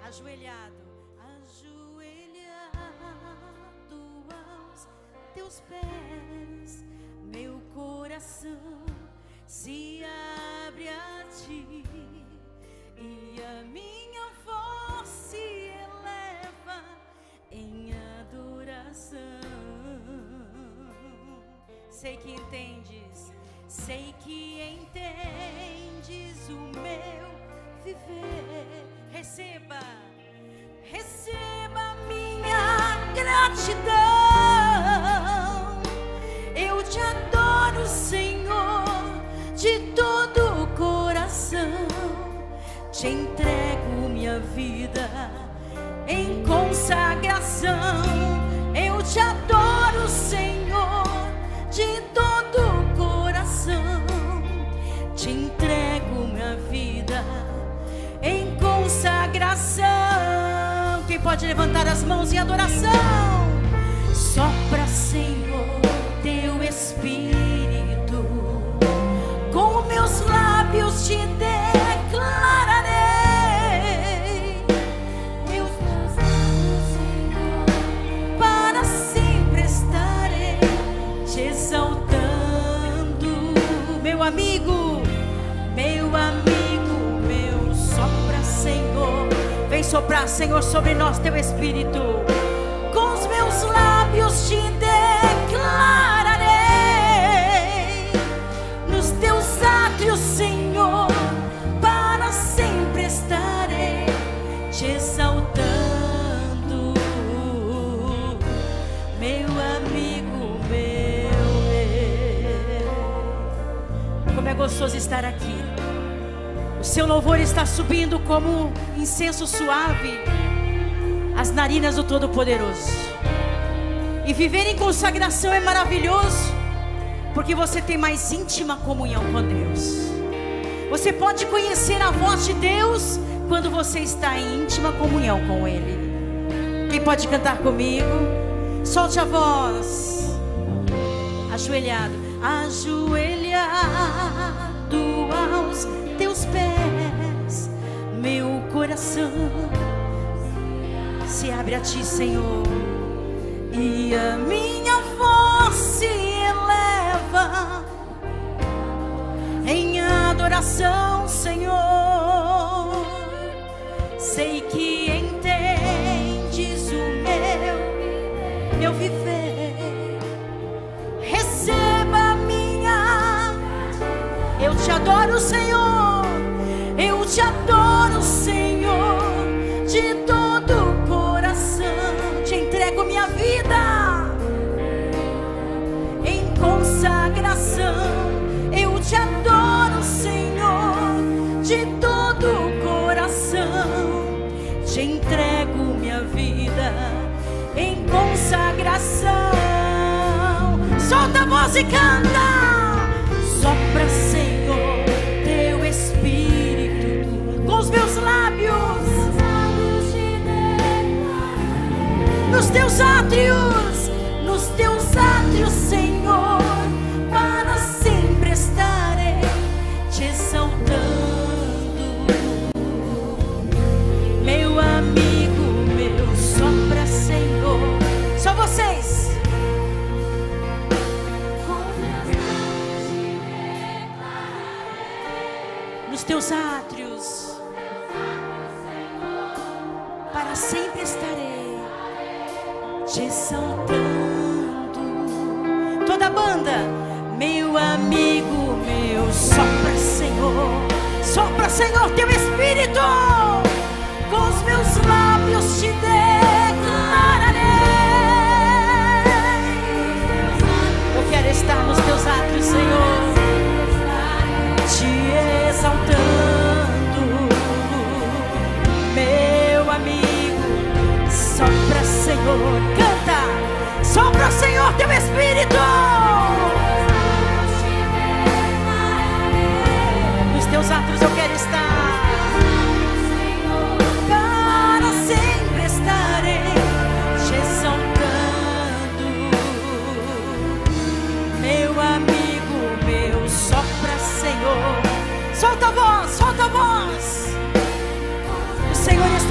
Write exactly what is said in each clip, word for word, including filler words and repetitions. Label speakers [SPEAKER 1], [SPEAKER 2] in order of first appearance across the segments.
[SPEAKER 1] ajoelhado, ajoelhado aos teus pés, meu coração se abre a ti e a minha voz se eleva em adoração. Sei que entendes, sei que entendes o meu viver. Receba, receba minha gratidão. Eu te adoro, Senhor, de todo o coração. Te entrego minha vida em consagração. Eu te adoro, Senhor, de todo o coração. Te entrego minha vida em consagração. Quem pode levantar as mãos em adoração? Sopra, Senhor, teu Espírito, com meus lábios te declararei. Meus lábios, Senhor, para sempre estarei te exaltando. Meu amigo, meu amigo, meu, sopra, Senhor. Vem soprar, Senhor, sobre nós teu Espírito. Com os meus lábios te declararei. Nos teus átrios, Senhor, para sempre estarei te exaltando. Meu amigo, meu rei. Como é gostoso estar aqui. O seu louvor está subindo como incenso suave às narinas do Todo-Poderoso. E viver em consagração é maravilhoso, porque você tem mais íntima comunhão com Deus. Você pode conhecer a voz de Deus quando você está em íntima comunhão com Ele. Quem pode cantar comigo? Solte a voz. Ajoelhado, ajoelhado aos teus pés, meu coração se abre a ti, Senhor, e a minha voz se eleva em adoração, Senhor. Sei que entendes o meu, meu viver. Receba minha, eu te adoro, Senhor. Eu te adoro, Senhor, de todo o coração. Te entrego minha vida em consagração. Eu te adoro, Senhor, de todo o coração. Te entrego minha vida em consagração. Solta a voz e canta. Sopra, Senhor, teu Espírito, com os meus lábios, nos teus átrios, nos teus átrios, Senhor, para sempre estarei te exaltando. Meu amigo, meu, sopra, Senhor. Só vocês. Nos teus átrios, para sempre estarei te exaltando. Toda a banda, meu amigo, meu, sopra, Senhor, sopra, Senhor, teu Espírito, com os meus lábios te declararei. Eu quero estar nos teus átrios, Senhor, te exaltando. Meu amigo, sopra, Senhor, canta. Sopra, Senhor, teu Espírito. Nos teus atos eu quero estar.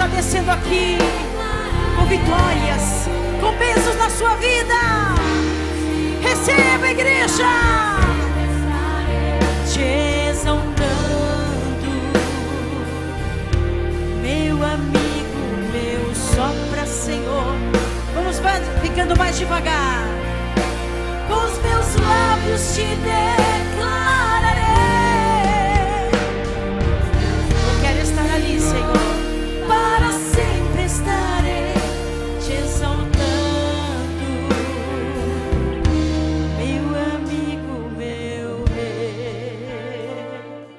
[SPEAKER 1] está descendo aqui com vitórias, com bênçãos na sua vida. Receba, igreja, te exaltando, meu amigo, meu, sopra, Senhor. Vamos ficando mais devagar. Com os meus lábios te declararei. Eu quero estar ali, Senhor, para sempre estarei te exaltando, meu amigo, meu rei.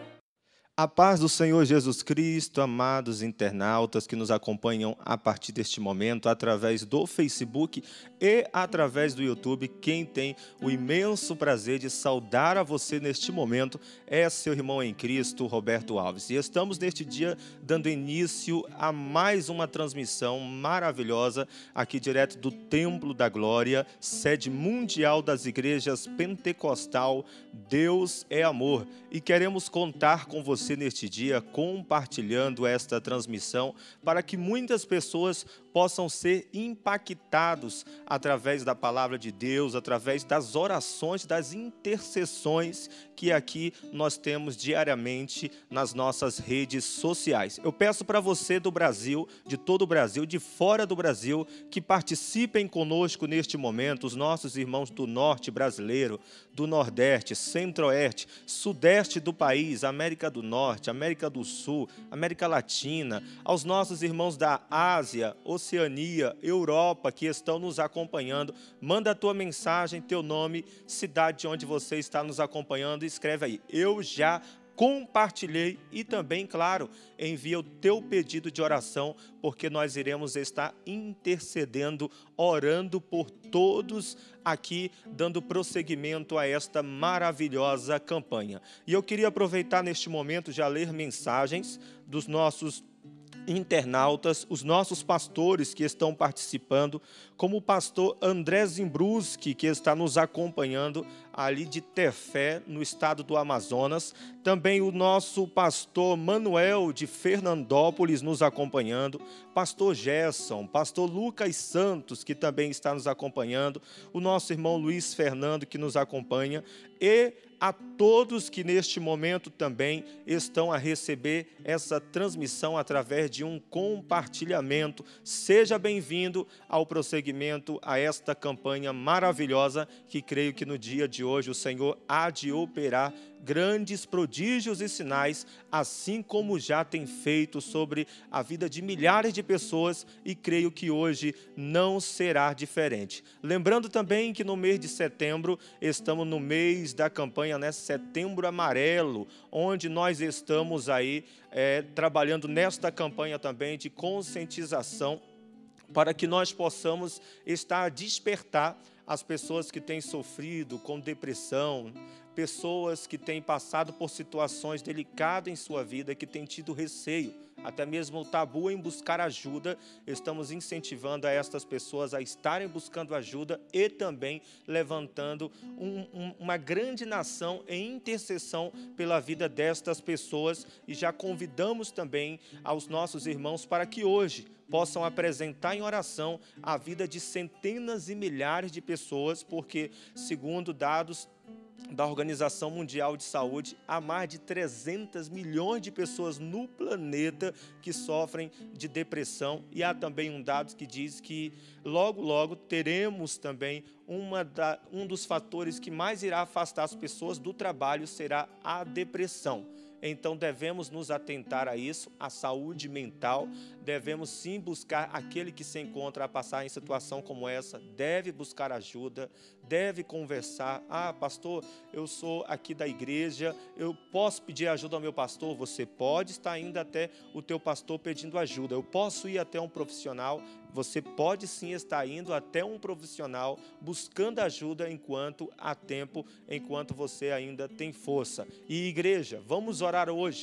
[SPEAKER 2] A paz do Senhor Jesus Cristo, amados internautas que nos acompanham a partir deste momento, através do Facebook e através do YouTube. Quem tem o imenso prazer de saudar a você neste momento é seu irmão em Cristo, Roberto Alves. E estamos neste dia dando início a mais uma transmissão maravilhosa aqui direto do Templo da Glória, sede mundial das igrejas pentecostal. Deus é amor. E queremos contar com você neste dia, compartilhando esta transmissão, para que muitas pessoas possam ser impactados através da palavra de Deus, através das orações, das intercessões que aqui nós temos diariamente nas nossas redes sociais. Eu peço para você do Brasil, de todo o Brasil, de fora do Brasil, que participem conosco neste momento, os nossos irmãos do norte brasileiro, do nordeste, centro-oeste, sudeste do país, América do Norte, América do Sul, América Latina, aos nossos irmãos da Ásia, Oceania, Europa, que estão nos acompanhando. Manda a tua mensagem, teu nome, cidade de onde você está nos acompanhando, e escreve aí, eu já compartilhei, e também, claro, envia o teu pedido de oração, porque nós iremos estar intercedendo, orando por todos aqui, dando prosseguimento a esta maravilhosa campanha. E eu queria aproveitar neste momento já ler mensagens dos nossos internautas, os nossos pastores que estão participando, como o pastor André Zimbruski, que está nos acompanhando ali de Tefé, no estado do Amazonas. Também o nosso pastor Manuel de Fernandópolis nos acompanhando, pastor Gerson, pastor Lucas Santos, que também está nos acompanhando, o nosso irmão Luiz Fernando, que nos acompanha, e a todos que neste momento também estão a receber essa transmissão através de um compartilhamento. Seja bem-vindo ao prosseguimento a esta campanha maravilhosa, que creio que no dia de hoje o Senhor há de operar grandes prodígios e sinais, assim como já tem feito sobre a vida de milhares de pessoas, e creio que hoje não será diferente. Lembrando também que no mês de setembro, estamos no mês da campanha, né, Setembro Amarelo, onde nós estamos aí é, trabalhando nesta campanha também de conscientização, para que nós possamos estar a despertar as pessoas que têm sofrido com depressão, pessoas que têm passado por situações delicadas em sua vida, que têm tido receio, até mesmo o tabu em buscar ajuda. Estamos incentivando a estas pessoas a estarem buscando ajuda e também levantando um, um, uma grande nação em intercessão pela vida destas pessoas. E já convidamos também aos nossos irmãos para que hoje possam apresentar em oração a vida de centenas e milhares de pessoas, porque, segundo dados da Organização Mundial de Saúde, há mais de trezentos milhões de pessoas no planeta que sofrem de depressão, e há também um dado que diz que logo, logo teremos também uma da, um dos fatores que mais irá afastar as pessoas do trabalho será a depressão. Então devemos nos atentar a isso, a saúde mental. Devemos sim buscar aquele que se encontra a passar em situação como essa, deve buscar ajuda, deve conversar. Ah, pastor, eu sou aqui da igreja, eu posso pedir ajuda ao meu pastor? Você pode estar indo até o teu pastor pedindo ajuda. Eu posso ir até um profissional? Você pode sim estar indo até um profissional buscando ajuda enquanto há tempo, enquanto você ainda tem força. E igreja, vamos orar hoje.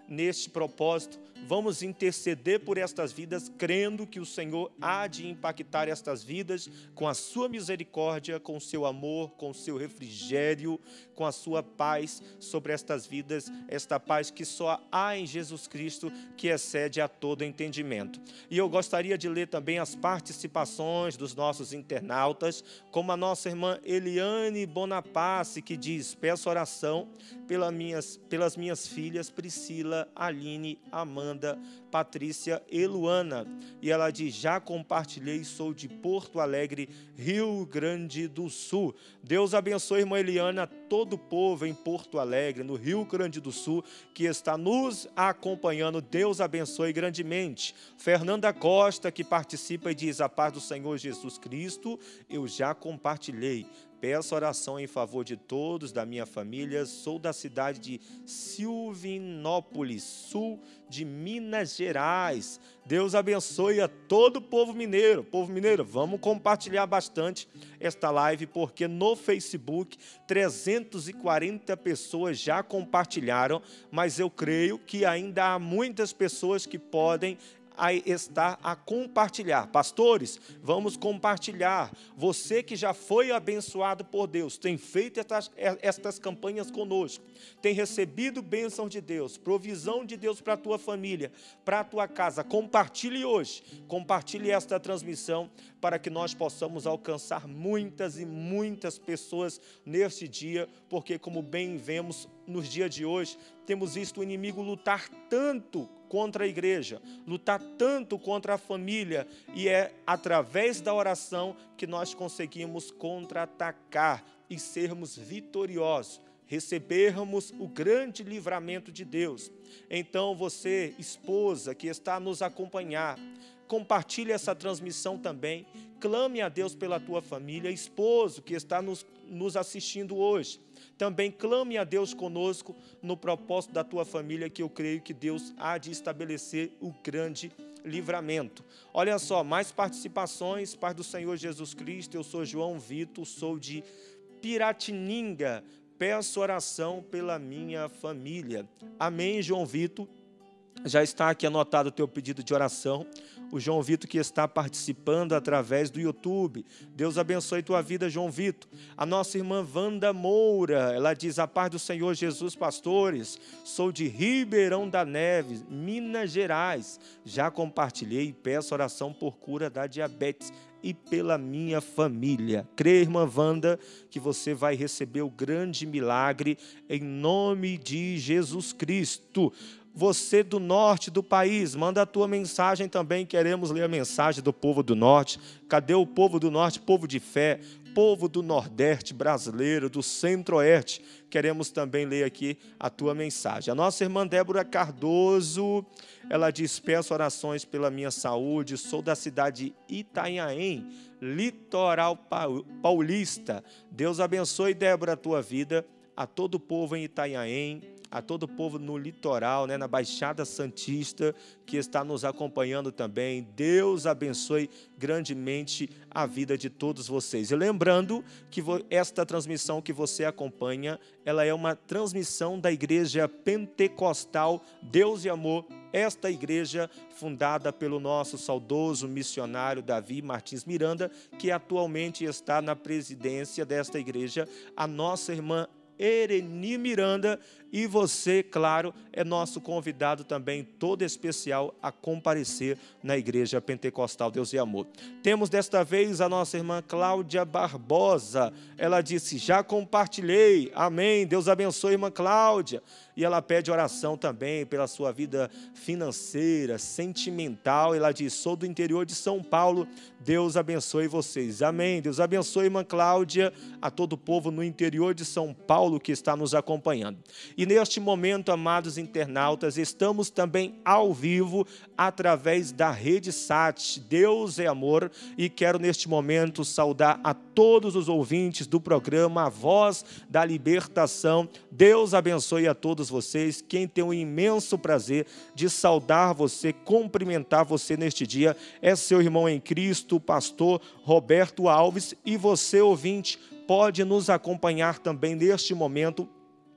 [SPEAKER 2] neste propósito, vamos interceder por estas vidas, crendo que o Senhor há de impactar estas vidas com a sua misericórdia, com o seu amor, com o seu refrigério, com a sua paz sobre estas vidas, esta paz que só há em Jesus Cristo, que excede a todo entendimento. E eu gostaria de ler também as participações dos nossos internautas, como a nossa irmã Eliane Bonapace, que diz: peço oração pelas minhas, pelas minhas filhas Priscila, Aline, Amanda, Patrícia e Luana. E ela diz: já compartilhei, sou de Porto Alegre, Rio Grande do Sul. Deus abençoe, irmã Eliana, todo o povo em Porto Alegre, no Rio Grande do Sul, que está nos acompanhando. Deus abençoe grandemente. Fernanda Costa, que participa e diz: a paz do Senhor Jesus Cristo, eu já compartilhei. Peço oração em favor de todos da minha família. Sou da cidade de Silvinópolis, sul de Minas Gerais. Deus abençoe a todo o povo mineiro. Povo mineiro, vamos compartilhar bastante esta live, porque no Facebook trezentas e quarenta pessoas já compartilharam, mas eu creio que ainda há muitas pessoas que podem a estar a compartilhar. Pastores, vamos compartilhar. Você que já foi abençoado por Deus, tem feito estas, estas campanhas conosco, tem recebido bênção de Deus, provisão de Deus para a tua família, para a tua casa. Compartilhe hoje, compartilhe esta transmissão, para que nós possamos alcançar muitas e muitas pessoas neste dia, porque, como bem vemos nos dias de hoje, temos visto o inimigo lutar tanto contra a igreja, lutar tanto contra a família, e é através da oração que nós conseguimos contra-atacar e sermos vitoriosos, recebermos o grande livramento de Deus. Então você, esposa, que está a nos acompanhar, compartilhe essa transmissão também, clame a Deus pela tua família. Esposo que está nos, nos assistindo hoje, também clame a Deus conosco no propósito da tua família, que eu creio que Deus há de estabelecer o grande livramento. Olha só, mais participações. Paz do Senhor Jesus Cristo, eu sou João Vitor, sou de Piratininga, peço oração pela minha família. Amém, João Vitor. Já está aqui anotado o teu pedido de oração. O João Vitor que está participando através do YouTube. Deus abençoe tua vida, João Vitor. A nossa irmã Wanda Moura, ela diz: a paz do Senhor Jesus, pastores. Sou de Ribeirão da Neves, Minas Gerais. Já compartilhei e peço oração por cura da diabetes e pela minha família. Crê, irmã Wanda, que você vai receber o grande milagre em nome de Jesus Cristo. Você do norte do país, manda a tua mensagem também, queremos ler a mensagem do povo do norte. Cadê o povo do norte? Povo de fé, povo do nordeste brasileiro, do centro-oeste, queremos também ler aqui a tua mensagem. A nossa irmã Débora Cardoso, ela diz: peço orações pela minha saúde, sou da cidade de Itanhaém, litoral paulista. Deus abençoe, Débora, a tua vida, a todo o povo em Itanhaém, a todo o povo no litoral, né, na Baixada Santista, que está nos acompanhando também. Deus abençoe grandemente a vida de todos vocês. E lembrando que esta transmissão que você acompanha, ela é uma transmissão da Igreja Pentecostal Deus e Amor, esta igreja fundada pelo nosso saudoso missionário Davi Martins Miranda, que atualmente está na presidência desta igreja, a nossa irmã Ereni Miranda, e você, claro, é nosso convidado também, todo especial, a comparecer na Igreja Pentecostal Deus e Amor. Temos desta vez a nossa irmã Cláudia Barbosa. Ela disse: já compartilhei. Amém. Deus abençoe, irmã Cláudia. E ela pede oração também pela sua vida financeira, sentimental. Ela diz: sou do interior de São Paulo. Deus abençoe vocês. Amém. Deus abençoe, irmã Cláudia, a todo o povo no interior de São Paulo que está nos acompanhando. E neste momento, amados internautas, estamos também ao vivo através da Rede Sat, Deus é Amor, e quero neste momento saudar a todos os ouvintes do programa A Voz da Libertação. Deus abençoe a todos vocês. Quem tem o imenso prazer de saudar você, cumprimentar você neste dia, é seu irmão em Cristo, o pastor Roberto Alves, e você, ouvinte, pode nos acompanhar também neste momento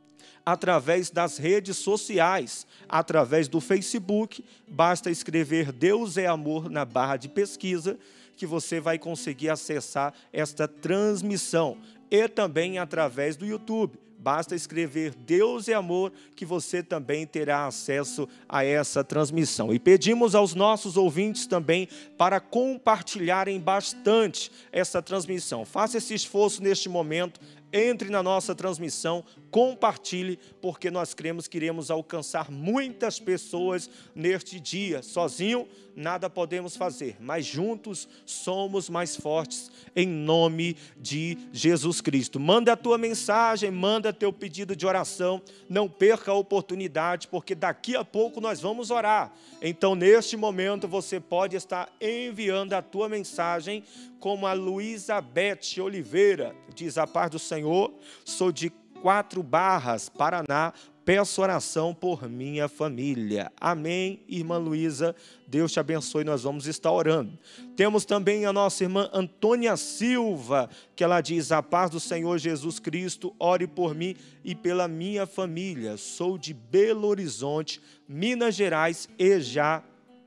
[SPEAKER 2] através das redes sociais, através do Facebook. Basta escrever Deus é Amor na barra de pesquisa, que você vai conseguir acessar esta transmissão. E também através do YouTube. Basta escrever Deus é Amor, que você também terá acesso a essa transmissão. E pedimos aos nossos ouvintes também para compartilharem bastante essa transmissão. Faça esse esforço neste momento. Entre na nossa transmissão, compartilhe, porque nós cremos que iremos alcançar muitas pessoas neste dia. Sozinho, nada podemos fazer, mas juntos somos mais fortes, em nome de Jesus Cristo. Manda a tua mensagem, manda teu pedido de oração, não perca a oportunidade, porque daqui a pouco nós vamos orar. Então, neste momento, você pode estar enviando a tua mensagem, como a Luísa Bete Oliveira, diz: a paz do Senhor, sou de Quatro Barras, Paraná, peço oração por minha família. Amém, irmã Luísa, Deus te abençoe, nós vamos estar orando. Temos também a nossa irmã Antônia Silva, que ela diz: a paz do Senhor Jesus Cristo, ore por mim e pela minha família. Sou de Belo Horizonte, Minas Gerais, e já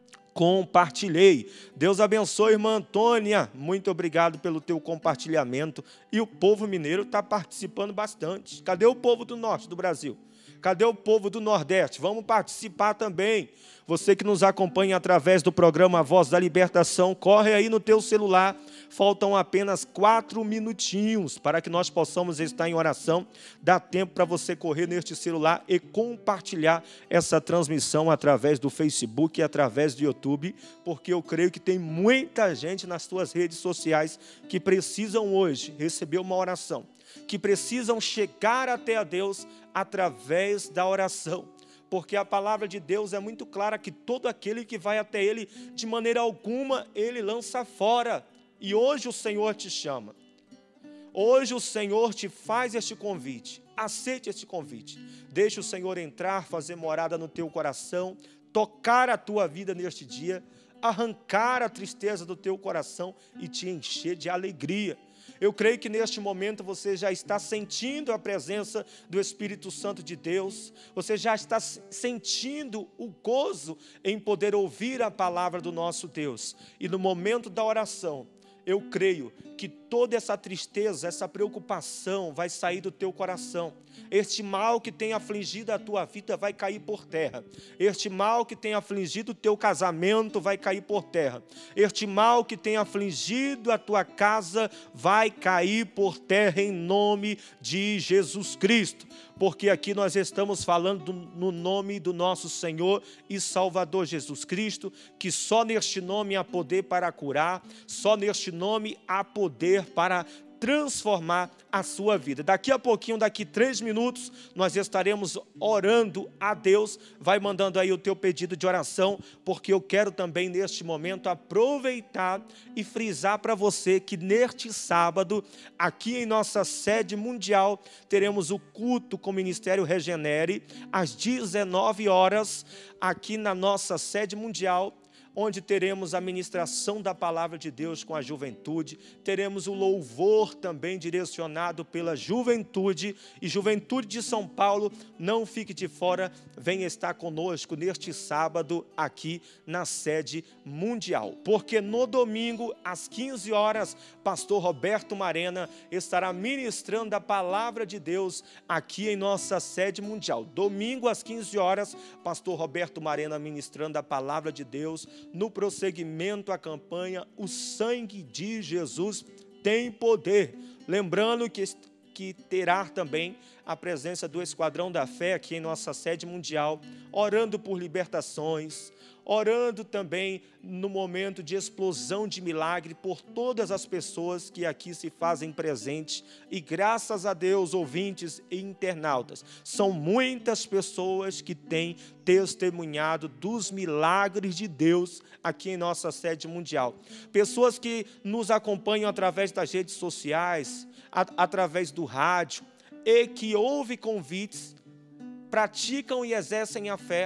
[SPEAKER 2] compartilhei. Deus abençoe, irmã Antônia, muito obrigado pelo teu compartilhamento. E o povo mineiro está participando bastante. Cadê o povo do norte do Brasil? Cadê o povo do Nordeste? Vamos participar também. Você que nos acompanha através do programa Voz da Libertação, corre aí no teu celular. Faltam apenas quatro minutinhos para que nós possamos estar em oração. Dá tempo para você correr neste celular e compartilhar essa transmissão através do Facebook e através do YouTube, porque eu creio que tem muita gente nas tuas redes sociais que precisam hoje receber uma oração, que precisam chegar até a Deus através da oração, porque a palavra de Deus é muito clara que todo aquele que vai até Ele, de maneira alguma, Ele lança fora. E hoje o Senhor te chama, hoje o Senhor te faz este convite, aceite este convite, deixe o Senhor entrar, fazer morada no teu coração, tocar a tua vida neste dia, arrancar a tristeza do teu coração e te encher de alegria. Eu creio que neste momento você já está sentindo a presença do Espírito Santo de Deus, você já está sentindo o gozo em poder ouvir a palavra do nosso Deus. E no momento da oração, eu creio que toda essa tristeza, essa preocupação vai sair do teu coração. Este mal que tem afligido a tua vida vai cair por terra. Este mal que tem afligido o teu casamento vai cair por terra. Este mal que tem afligido a tua casa vai cair por terra em nome de Jesus Cristo. Porque aqui nós estamos falando no nome do nosso Senhor e Salvador Jesus Cristo, que só neste nome há poder para curar, só neste nome há poder para transformar a sua vida. Daqui a pouquinho, daqui três minutos, nós estaremos orando a Deus. Vai mandando aí o teu pedido de oração, porque eu quero também neste momento aproveitar e frisar para você que neste sábado, aqui em nossa sede mundial, teremos o culto com o Ministério Regenere, às dezenove horas, aqui na nossa sede mundial, onde teremos a ministração da palavra de Deus com a juventude, teremos o louvor também direcionado pela juventude, e Juventude de São Paulo, não fique de fora, venha estar conosco neste sábado aqui na sede mundial, porque no domingo às quinze horas, pastor Roberto Marena estará ministrando a palavra de Deus aqui em nossa sede mundial. Domingo às quinze horas, pastor Roberto Marena ministrando a palavra de Deus. No prosseguimento à campanha, o sangue de Jesus tem poder. Lembrando que, que terá também a presença do Esquadrão da Fé aqui em nossa sede mundial, orando por libertações, orando também no momento de explosão de milagre por todas as pessoas que aqui se fazem presentes. E graças a Deus, ouvintes e internautas, são muitas pessoas que têm testemunhado dos milagres de Deus aqui em nossa sede mundial. Pessoas que nos acompanham através das redes sociais, a, através do rádio, e que ouvem convites, praticam e exercem a fé,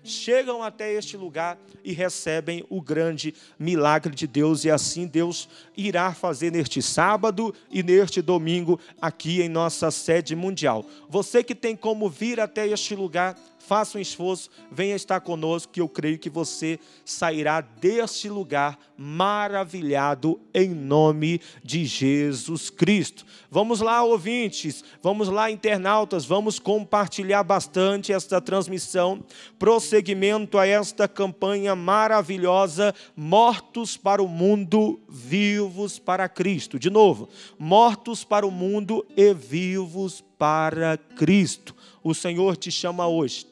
[SPEAKER 2] chegam até este lugar e recebem o grande milagre de Deus. E assim Deus irá fazer neste sábado e neste domingo aqui em nossa sede mundial. Você que tem como vir até este lugar, faça um esforço, venha estar conosco, que eu creio que você sairá deste lugar maravilhado em nome de Jesus Cristo. Vamos lá, ouvintes, vamos lá, internautas, vamos compartilhar bastante esta transmissão, prosseguimento a esta campanha maravilhosa, mortos para o mundo, vivos para Cristo. De novo, mortos para o mundo e vivos para Cristo. O Senhor te chama hoje.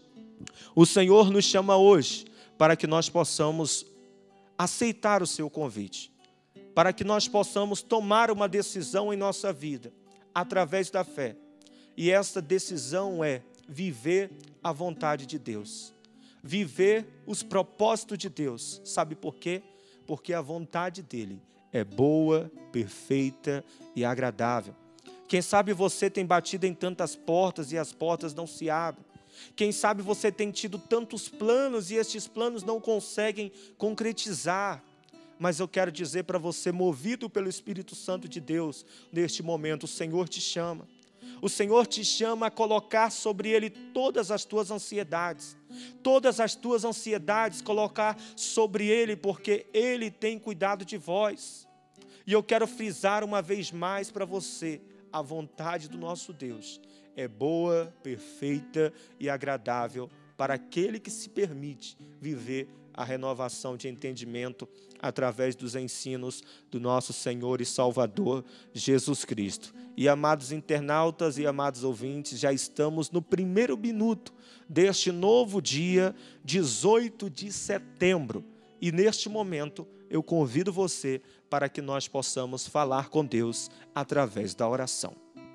[SPEAKER 2] O Senhor nos chama hoje para que nós possamos aceitar o seu convite, para que nós possamos tomar uma decisão em nossa vida, através da fé. E essa decisão é viver a vontade de Deus, viver os propósitos de Deus. Sabe por quê? Porque a vontade dele é boa, perfeita e agradável. Quem sabe você tem batido em tantas portas e as portas não se abrem. Quem sabe você tem tido tantos planos e estes planos não conseguem concretizar. Mas eu quero dizer para você, movido pelo Espírito Santo de Deus, neste momento, o Senhor te chama. O Senhor te chama a colocar sobre Ele todas as tuas ansiedades. Todas as tuas ansiedades, colocar sobre Ele, porque Ele tem cuidado de vós. E eu quero frisar uma vez mais para você, a vontade do nosso Deus é boa, perfeita e agradável para aquele que se permite viver a renovação de entendimento através dos ensinos do nosso Senhor e Salvador Jesus Cristo. E amados internautas e amados ouvintes, já estamos no primeiro minuto deste novo dia, dezoito de setembro. E neste momento eu convido você para que nós possamos falar com Deus através da oração.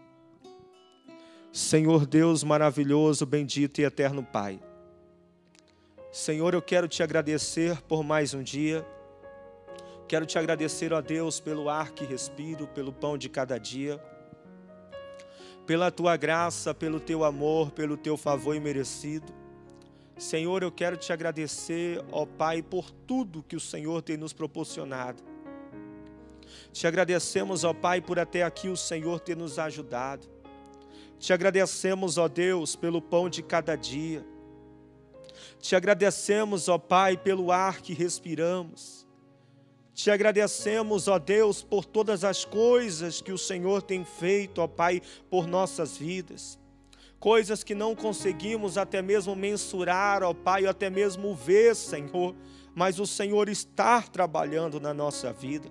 [SPEAKER 2] Senhor Deus maravilhoso, bendito e eterno Pai. Senhor, eu quero te agradecer por mais um dia. Quero te agradecer, ó Deus, pelo ar que respiro, pelo pão de cada dia, pela tua graça, pelo teu amor, pelo teu favor imerecido. Senhor, eu quero te agradecer, ó Pai, por tudo que o Senhor tem nos proporcionado. Te agradecemos, ó Pai, por até aqui o Senhor ter nos ajudado. Te agradecemos, ó Deus, pelo pão de cada dia. Te agradecemos, ó Pai, pelo ar que respiramos. Te agradecemos, ó Deus, por todas as coisas que o Senhor tem feito, ó Pai, por nossas vidas. Coisas que não conseguimos até mesmo mensurar, ó Pai, ou até mesmo ver, Senhor, mas o Senhor está trabalhando na nossa vida.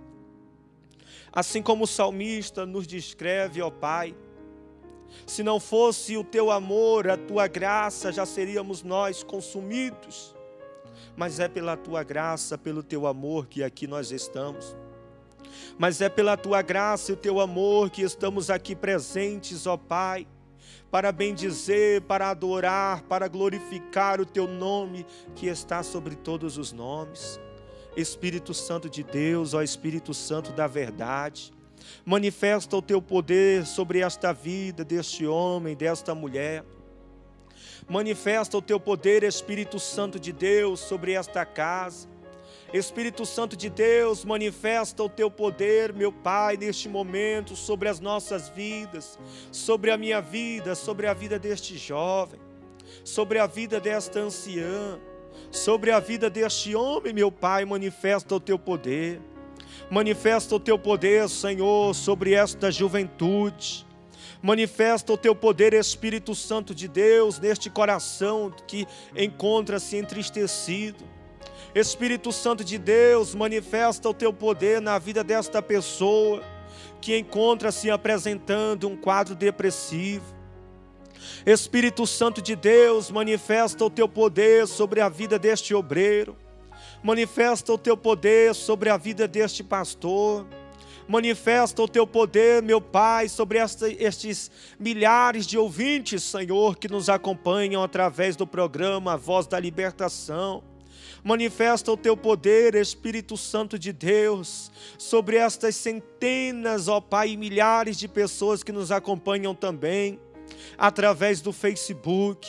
[SPEAKER 2] Assim como o salmista nos descreve, ó Pai, se não fosse o teu amor, a tua graça, já seríamos nós consumidos. Mas é pela tua graça, pelo teu amor que aqui nós estamos. Mas é pela tua graça e o teu amor que estamos aqui presentes, ó Pai, para bendizer, para adorar, para glorificar o teu nome que está sobre todos os nomes. Espírito Santo de Deus, ó Espírito Santo da verdade, manifesta o teu poder sobre esta vida deste homem, desta mulher. Manifesta o teu poder, Espírito Santo de Deus, sobre esta casa. Espírito Santo de Deus, manifesta o teu poder, meu Pai, neste momento, sobre as nossas vidas, sobre a minha vida, sobre a vida deste jovem, sobre a vida desta anciã, sobre a vida deste homem, meu Pai, manifesta o teu poder. Manifesta o teu poder, Senhor, sobre esta juventude. Manifesta o teu poder, Espírito Santo de Deus, neste coração que encontra-se entristecido. Espírito Santo de Deus, manifesta o teu poder na vida desta pessoa que encontra-se apresentando um quadro depressivo. Espírito Santo de Deus, manifesta o teu poder sobre a vida deste obreiro. Manifesta o teu poder sobre a vida deste pastor. Manifesta o teu poder, meu Pai, sobre esta, estes milhares de ouvintes, Senhor, que nos acompanham através do programa A Voz da Libertação. Manifesta o teu poder, Espírito Santo de Deus, sobre estas centenas, ó Pai, e milhares de pessoas que nos acompanham também, através do Facebook,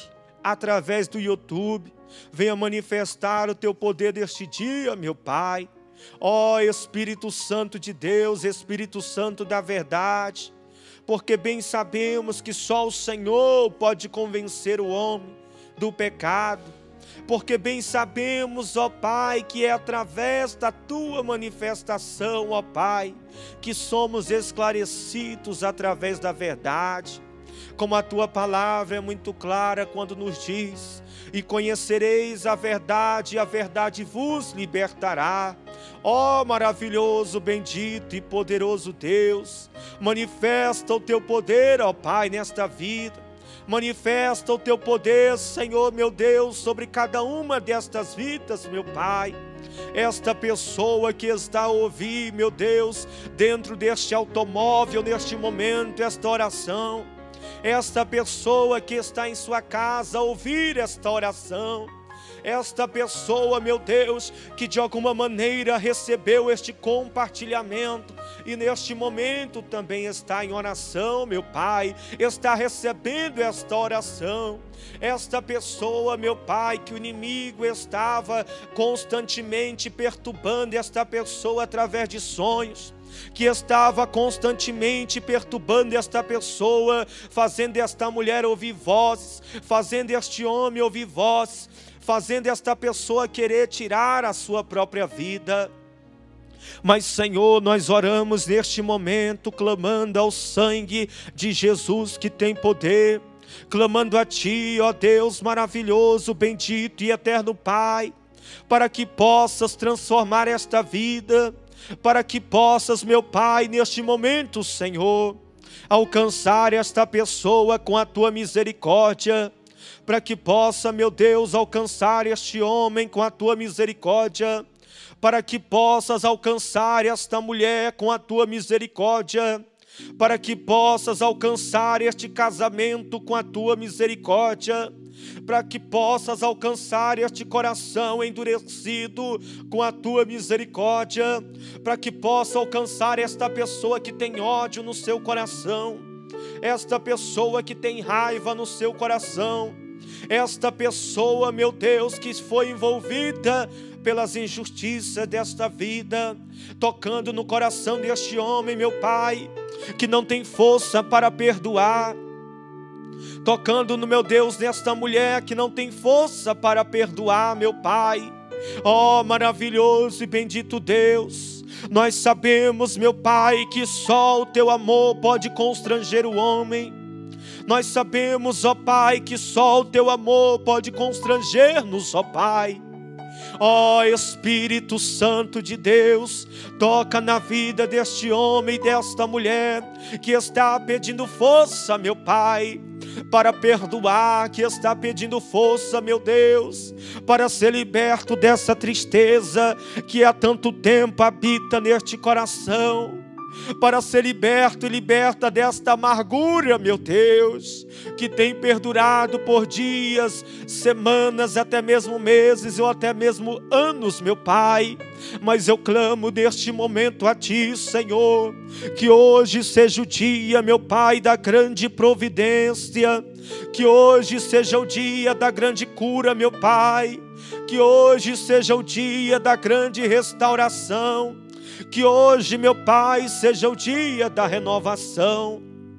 [SPEAKER 2] através do YouTube. Venha manifestar o teu poder deste dia, meu Pai. Ó Espírito Santo de Deus, Espírito Santo da verdade, porque bem sabemos que só o Senhor pode convencer o homem do pecado, porque bem sabemos, ó Pai, que é através da Tua manifestação, ó Pai, que somos esclarecidos através da verdade. Como a Tua palavra é muito clara quando nos diz: e conhecereis a verdade, e a verdade vos libertará. Ó maravilhoso, bendito e poderoso Deus, manifesta o Teu poder, ó Pai, nesta vida. Manifesta o Teu poder, Senhor, meu Deus, sobre cada uma destas vidas, meu Pai. Esta pessoa que está a ouvir, meu Deus, dentro deste automóvel, neste momento, esta oração. Esta pessoa que está em sua casa a ouvir esta oração. Esta pessoa, meu Deus, que de alguma maneira recebeu este compartilhamento e neste momento também está em oração, meu Pai, está recebendo esta oração. Esta pessoa, meu Pai, que o inimigo estava constantemente perturbando esta pessoa através de sonhos, que estava constantemente perturbando esta pessoa, fazendo esta mulher ouvir vozes, fazendo este homem ouvir vozes, fazendo esta pessoa querer tirar a sua própria vida. Mas, Senhor, nós oramos neste momento, clamando ao sangue de Jesus que tem poder, clamando a Ti, ó Deus maravilhoso, bendito e eterno Pai, para que possas transformar esta vida, para que possas, meu Pai, neste momento, Senhor, alcançar esta pessoa com a Tua misericórdia, para que possa, meu Deus, alcançar este homem com a Tua misericórdia, para que possas alcançar esta mulher com a Tua misericórdia, para que possas alcançar este casamento com a Tua misericórdia, para que possas alcançar este coração endurecido com a Tua misericórdia, para que possa alcançar esta pessoa que tem ódio no seu coração, esta pessoa que tem raiva no seu coração, esta pessoa, meu Deus, que foi envolvida pelas injustiças desta vida, tocando no coração deste homem, meu Pai, que não tem força para perdoar, tocando no, meu Deus, nesta mulher que não tem força para perdoar, meu Pai. Ó maravilhoso e bendito Deus, nós sabemos, meu Pai, que só o Teu amor pode constranger o homem. Nós sabemos, ó Pai, que só o Teu amor pode constranger-nos, ó Pai. Ó Espírito Santo de Deus, toca na vida deste homem e desta mulher que está pedindo força, meu Pai, para perdoar, que está pedindo força, meu Deus, para ser liberto dessa tristeza que há tanto tempo habita neste coração, para ser liberto e liberta desta amargura, meu Deus, que tem perdurado por dias, semanas, até mesmo meses ou até mesmo anos, meu Pai. Mas eu clamo neste momento a Ti, Senhor, que hoje seja o dia, meu Pai, da grande providência, que hoje seja o dia da grande cura, meu Pai, que hoje seja o dia da grande restauração, que hoje, meu Pai, seja o dia da renovação.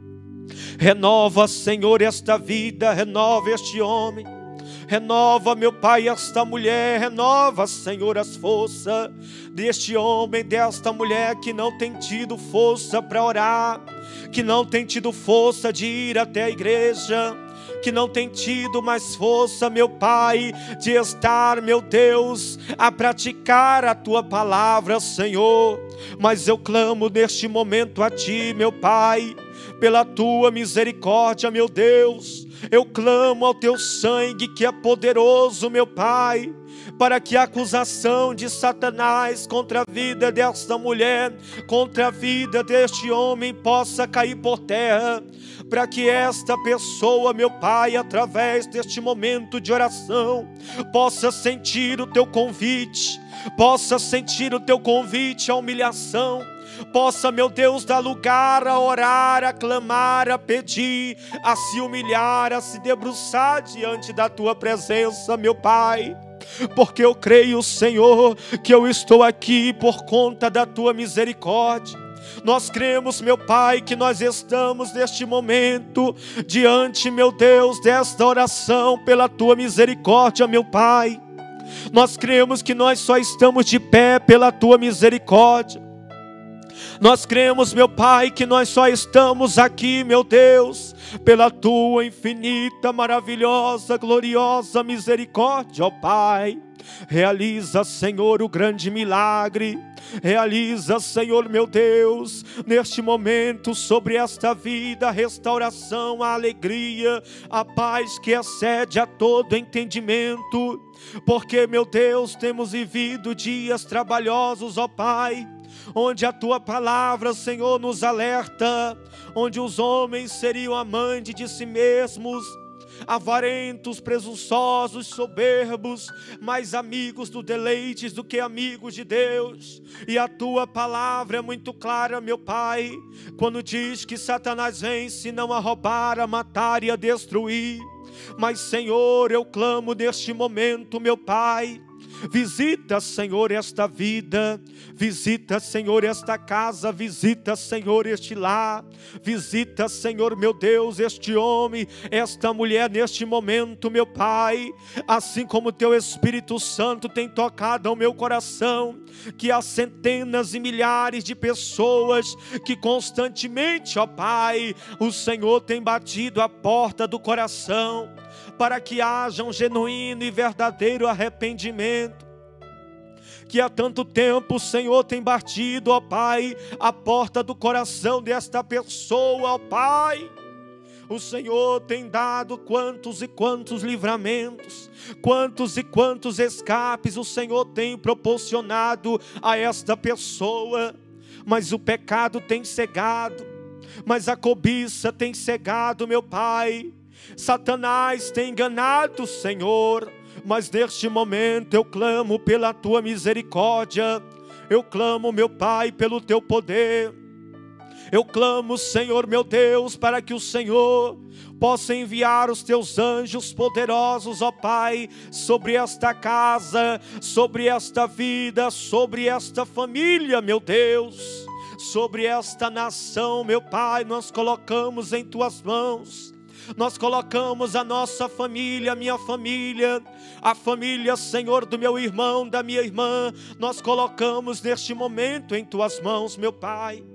[SPEAKER 2] Renova, Senhor, esta vida, renova este homem, renova, meu Pai, esta mulher, renova, Senhor, as forças deste homem, desta mulher que não tem tido força para orar, que não tem tido força de ir até a igreja, que não tem tido mais força, meu Pai, de estar, meu Deus, a praticar a Tua palavra, Senhor. Mas eu clamo neste momento a Ti, meu Pai, pela Tua misericórdia, meu Deus. Eu clamo ao Teu sangue que é poderoso, meu Pai, para que a acusação de Satanás contra a vida desta mulher, contra a vida deste homem possa cair por terra, para que esta pessoa, meu Pai, através deste momento de oração, possa sentir o teu convite, possa sentir o teu convite à humilhação, possa, meu Deus, dar lugar a orar, a clamar, a pedir, a se humilhar, a se debruçar diante da tua presença, meu Pai. Porque eu creio, Senhor, que eu estou aqui por conta da tua misericórdia. Nós cremos, meu Pai, que nós estamos neste momento diante, meu Deus, desta oração pela tua misericórdia, meu Pai. Nós cremos que nós só estamos de pé pela tua misericórdia. Nós cremos, meu Pai, que nós só estamos aqui, meu Deus, pela tua infinita, maravilhosa, gloriosa misericórdia, ó Pai. Realiza, Senhor, o grande milagre. Realiza, Senhor, meu Deus, neste momento sobre esta vida, a restauração, a alegria, a paz que excede a todo entendimento. Porque, meu Deus, temos vivido dias trabalhosos, ó Pai, onde a tua palavra, Senhor, nos alerta, onde os homens seriam amantes de si mesmos, avarentos, presunçosos, soberbos, mais amigos do deleites do que amigos de Deus. E a tua palavra é muito clara, meu Pai, quando diz que Satanás vence não a roubar, a matar e a destruir. Mas, Senhor, eu clamo neste momento, meu Pai, visita, Senhor, esta vida, visita, Senhor, esta casa, visita, Senhor, este lar, visita, Senhor, meu Deus, este homem, esta mulher neste momento, meu Pai, assim como teu Espírito Santo tem tocado ao meu coração, que há centenas e milhares de pessoas que constantemente, ó Pai, o Senhor tem batido a porta do coração, para que haja um genuíno e verdadeiro arrependimento, que há tanto tempo o Senhor tem batido, ó Pai, a porta do coração desta pessoa, ó Pai. O Senhor tem dado quantos e quantos livramentos, quantos e quantos escapes o Senhor tem proporcionado a esta pessoa, mas o pecado tem cegado, mas a cobiça tem cegado, meu Pai. Satanás tem enganado, Senhor, mas neste momento eu clamo pela tua misericórdia, eu clamo, meu Pai, pelo teu poder, eu clamo, Senhor, meu Deus, para que o Senhor possa enviar os teus anjos poderosos, ó Pai, sobre esta casa, sobre esta vida, sobre esta família, meu Deus, sobre esta nação, meu Pai, nós colocamos em tuas mãos. Nós colocamos a nossa família, a minha família, a família, Senhor, do meu irmão, da minha irmã, nós colocamos neste momento em tuas mãos, meu Pai.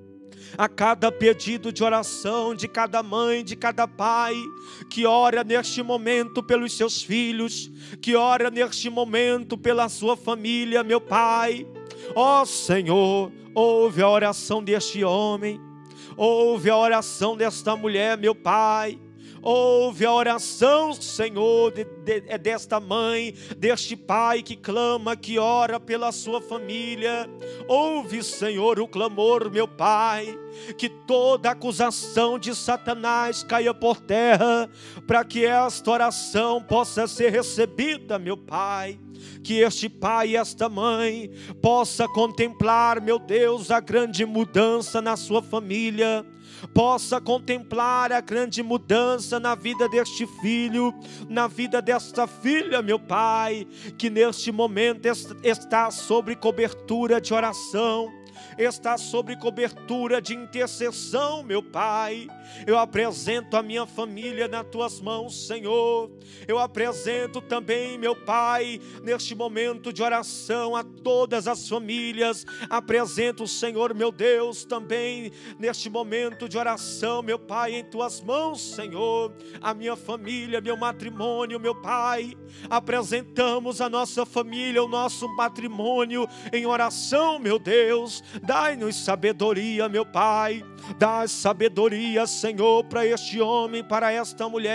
[SPEAKER 2] A cada pedido de oração de cada mãe, de cada pai, que ora neste momento pelos seus filhos, que ora neste momento pela sua família, meu Pai. Ó Senhor, ouve a oração deste homem, ouve a oração desta mulher, meu Pai. Ouve a oração, Senhor, de, de, desta mãe, deste pai que clama, que ora pela sua família. Ouve, Senhor, o clamor, meu Pai, que toda acusação de Satanás caia por terra, para que esta oração possa ser recebida, meu Pai. Que este pai e esta mãe possa contemplar, meu Deus, a grande mudança na sua família, possa contemplar a grande mudança na vida deste filho, na vida desta filha, meu Pai, que neste momento está sobre cobertura de oração, está sobre cobertura de intercessão, meu Pai. Eu apresento a minha família nas tuas mãos, Senhor. Eu apresento também, meu Pai, neste momento de oração a todas as famílias. Apresento, Senhor, meu Deus, também neste momento de oração, meu Pai, em tuas mãos, Senhor, a minha família, meu matrimônio, meu Pai. Apresentamos a nossa família, o nosso matrimônio em oração, meu Deus. Dai-nos sabedoria, meu Pai. Dá sabedoria, Senhor, para este homem, para esta mulher.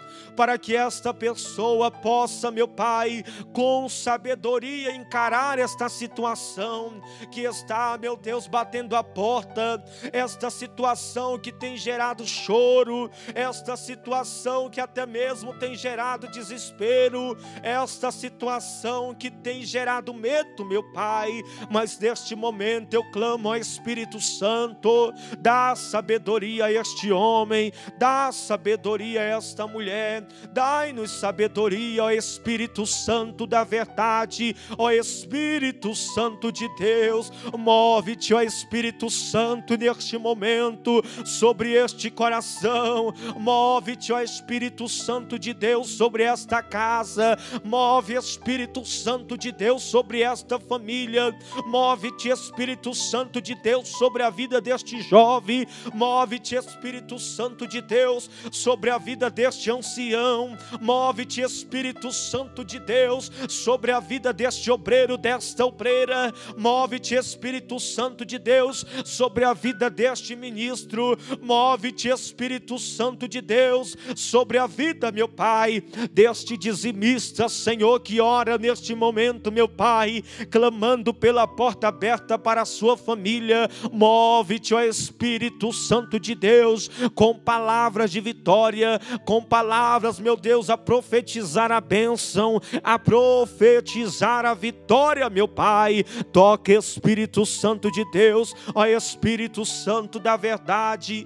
[SPEAKER 2] para que esta pessoa possa, meu Pai, com sabedoria encarar esta situação que está, meu Deus, batendo a porta, esta situação que tem gerado choro, esta situação que até mesmo tem gerado desespero, esta situação que tem gerado medo, meu Pai, mas neste momento eu clamo ao Espírito Santo, dá sabedoria a este homem, dá sabedoria a esta mulher, dai-nos sabedoria, ó Espírito Santo da verdade, ó Espírito Santo de Deus, move-te, ó Espírito Santo, neste momento, sobre este coração, move-te, ó Espírito Santo de Deus, sobre esta casa, move, Espírito Santo de Deus, sobre esta família, move-te, Espírito Santo de Deus, sobre a vida deste jovem, move-te, Espírito Santo de Deus, sobre a vida deste ancião, move-te, Espírito Santo de Deus, sobre a vida deste obreiro, desta obreira, move-te, Espírito Santo de Deus, sobre a vida deste ministro, move-te, Espírito Santo de Deus, sobre a vida, meu Pai, deste dizimista, Senhor, que ora neste momento, meu Pai, clamando pela porta aberta para a sua família, move-te, ó Espírito Santo de Deus, com palavras de vitória, com palavras, meu Deus, a profetizar a bênção, a profetizar a vitória, meu Pai. Toque, Espírito Santo de Deus, ó Espírito Santo da verdade,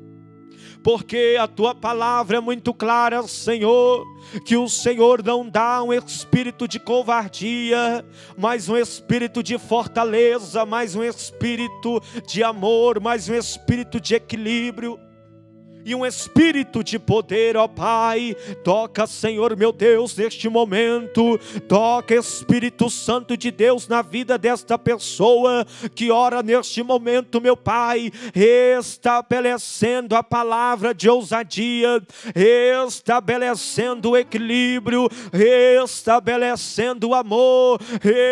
[SPEAKER 2] porque a tua palavra é muito clara, Senhor, que o Senhor não dá um espírito de covardia, mas um espírito de fortaleza, mas um espírito de amor, mas um espírito de equilíbrio e um espírito de poder, ó Pai. Toca, Senhor meu Deus, neste momento, toca, Espírito Santo de Deus, na vida desta pessoa que ora neste momento, meu Pai, estabelecendo a palavra de ousadia, estabelecendo o equilíbrio, estabelecendo o amor,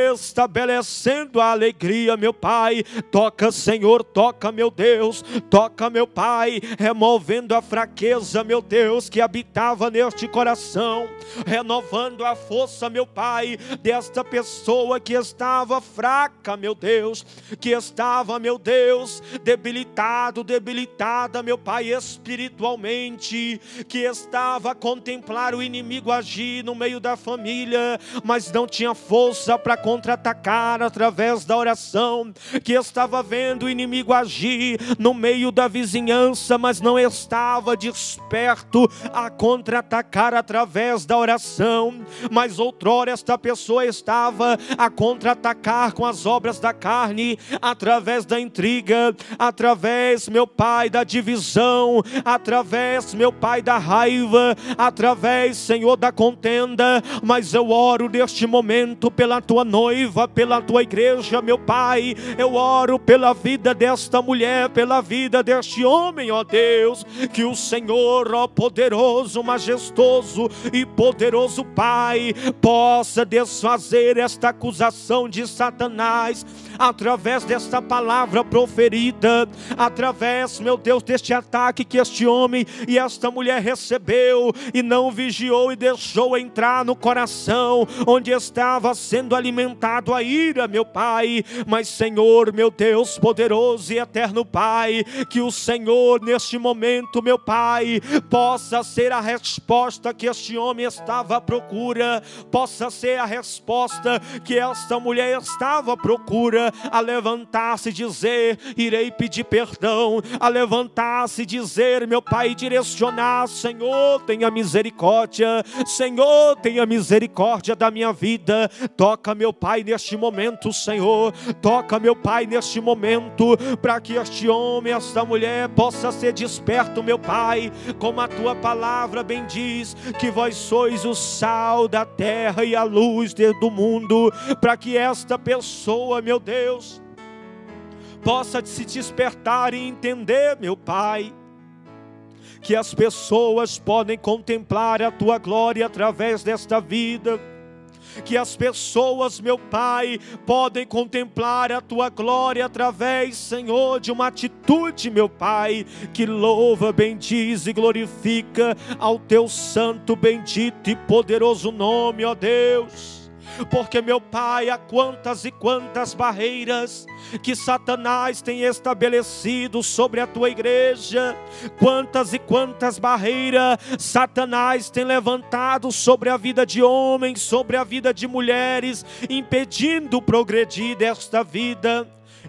[SPEAKER 2] estabelecendo a alegria, meu Pai. Toca, Senhor, toca, meu Deus, toca, meu Pai, removendo a fraqueza, meu Deus, que habitava neste coração, renovando a força, meu Pai, desta pessoa que estava fraca, meu Deus, que estava, meu Deus, debilitado, debilitada, meu Pai, espiritualmente, que estava a contemplar o inimigo agir no meio da família, mas não tinha força para contra-atacar através da oração, que estava vendo o inimigo agir no meio da vizinhança, mas não estava estava desperto a contra-atacar através da oração, mas outrora esta pessoa estava a contra-atacar com as obras da carne, através da intriga, através, meu Pai, da divisão, através, meu Pai, da raiva, através, Senhor, da contenda. Mas eu oro neste momento pela tua noiva, pela tua igreja, meu Pai, eu oro pela vida desta mulher, pela vida deste homem, ó Deus, que o Senhor, ó poderoso, majestoso e poderoso Pai, possa desfazer esta acusação de Satanás, através desta palavra proferida, através, meu Deus, deste ataque que este homem e esta mulher recebeu, e não vigiou e deixou entrar no coração, onde estava sendo alimentado a ira, meu Pai. Mas, Senhor, meu Deus, poderoso e eterno Pai, que o Senhor, neste momento, meu Pai, possa ser a resposta que este homem estava à procura, possa ser a resposta que esta mulher estava à procura, a levantar-se e dizer: irei pedir perdão, a levantar-se e dizer, meu Pai, direcionar: Senhor, tenha misericórdia, Senhor, tenha misericórdia da minha vida. Toca, meu Pai, neste momento, Senhor, toca, meu Pai, neste momento, para que este homem, esta mulher possa ser desperto, meu Pai, como a tua palavra bem diz, que vós sois o sal da terra e a luz do mundo, para que esta pessoa, meu Deus, possa se despertar e entender, meu Pai, que as pessoas podem contemplar a tua glória através desta vida, que as pessoas, meu Pai, podem contemplar a Tua glória através, Senhor, de uma atitude, meu Pai, que louva, bendiz e glorifica ao Teu santo, bendito e poderoso nome, ó Deus. Porque, meu Pai, há quantas e quantas barreiras que Satanás tem estabelecido sobre a Tua igreja, quantas e quantas barreiras Satanás tem levantado sobre a vida de homens, sobre a vida de mulheres, impedindo o progredir desta vida,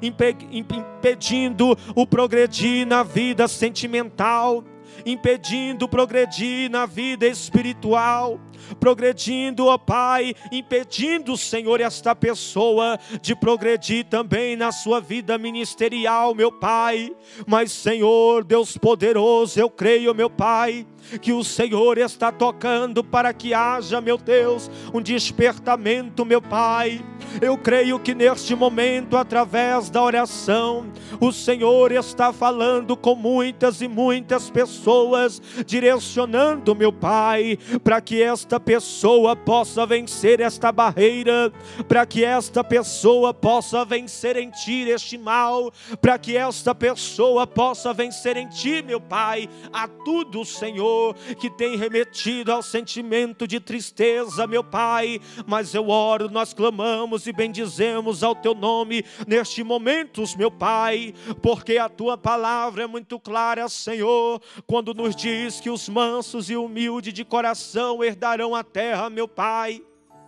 [SPEAKER 2] impedindo o progredir na vida sentimental, impedindo o progredir na vida espiritual, progredindo, ó Pai, impedindo, Senhor, esta pessoa de progredir também na sua vida ministerial, meu Pai. Mas, Senhor, Deus poderoso, eu creio, meu Pai, que o Senhor está tocando para que haja, meu Deus, um despertamento, meu Pai. Eu creio que neste momento, através da oração, o Senhor está falando com muitas e muitas pessoas, direcionando, meu Pai, para que esta pessoa possa vencer esta barreira, para que esta pessoa possa vencer em Ti este mal, para que esta pessoa possa vencer em Ti, meu Pai, a tudo, Senhor, que tem remetido ao sentimento de tristeza, meu Pai. Mas eu oro, nós clamamos e bendizemos ao Teu nome neste momento, meu Pai, porque a Tua palavra é muito clara, Senhor, quando nos diz que os mansos e humildes de coração herdarão a terra, meu Pai.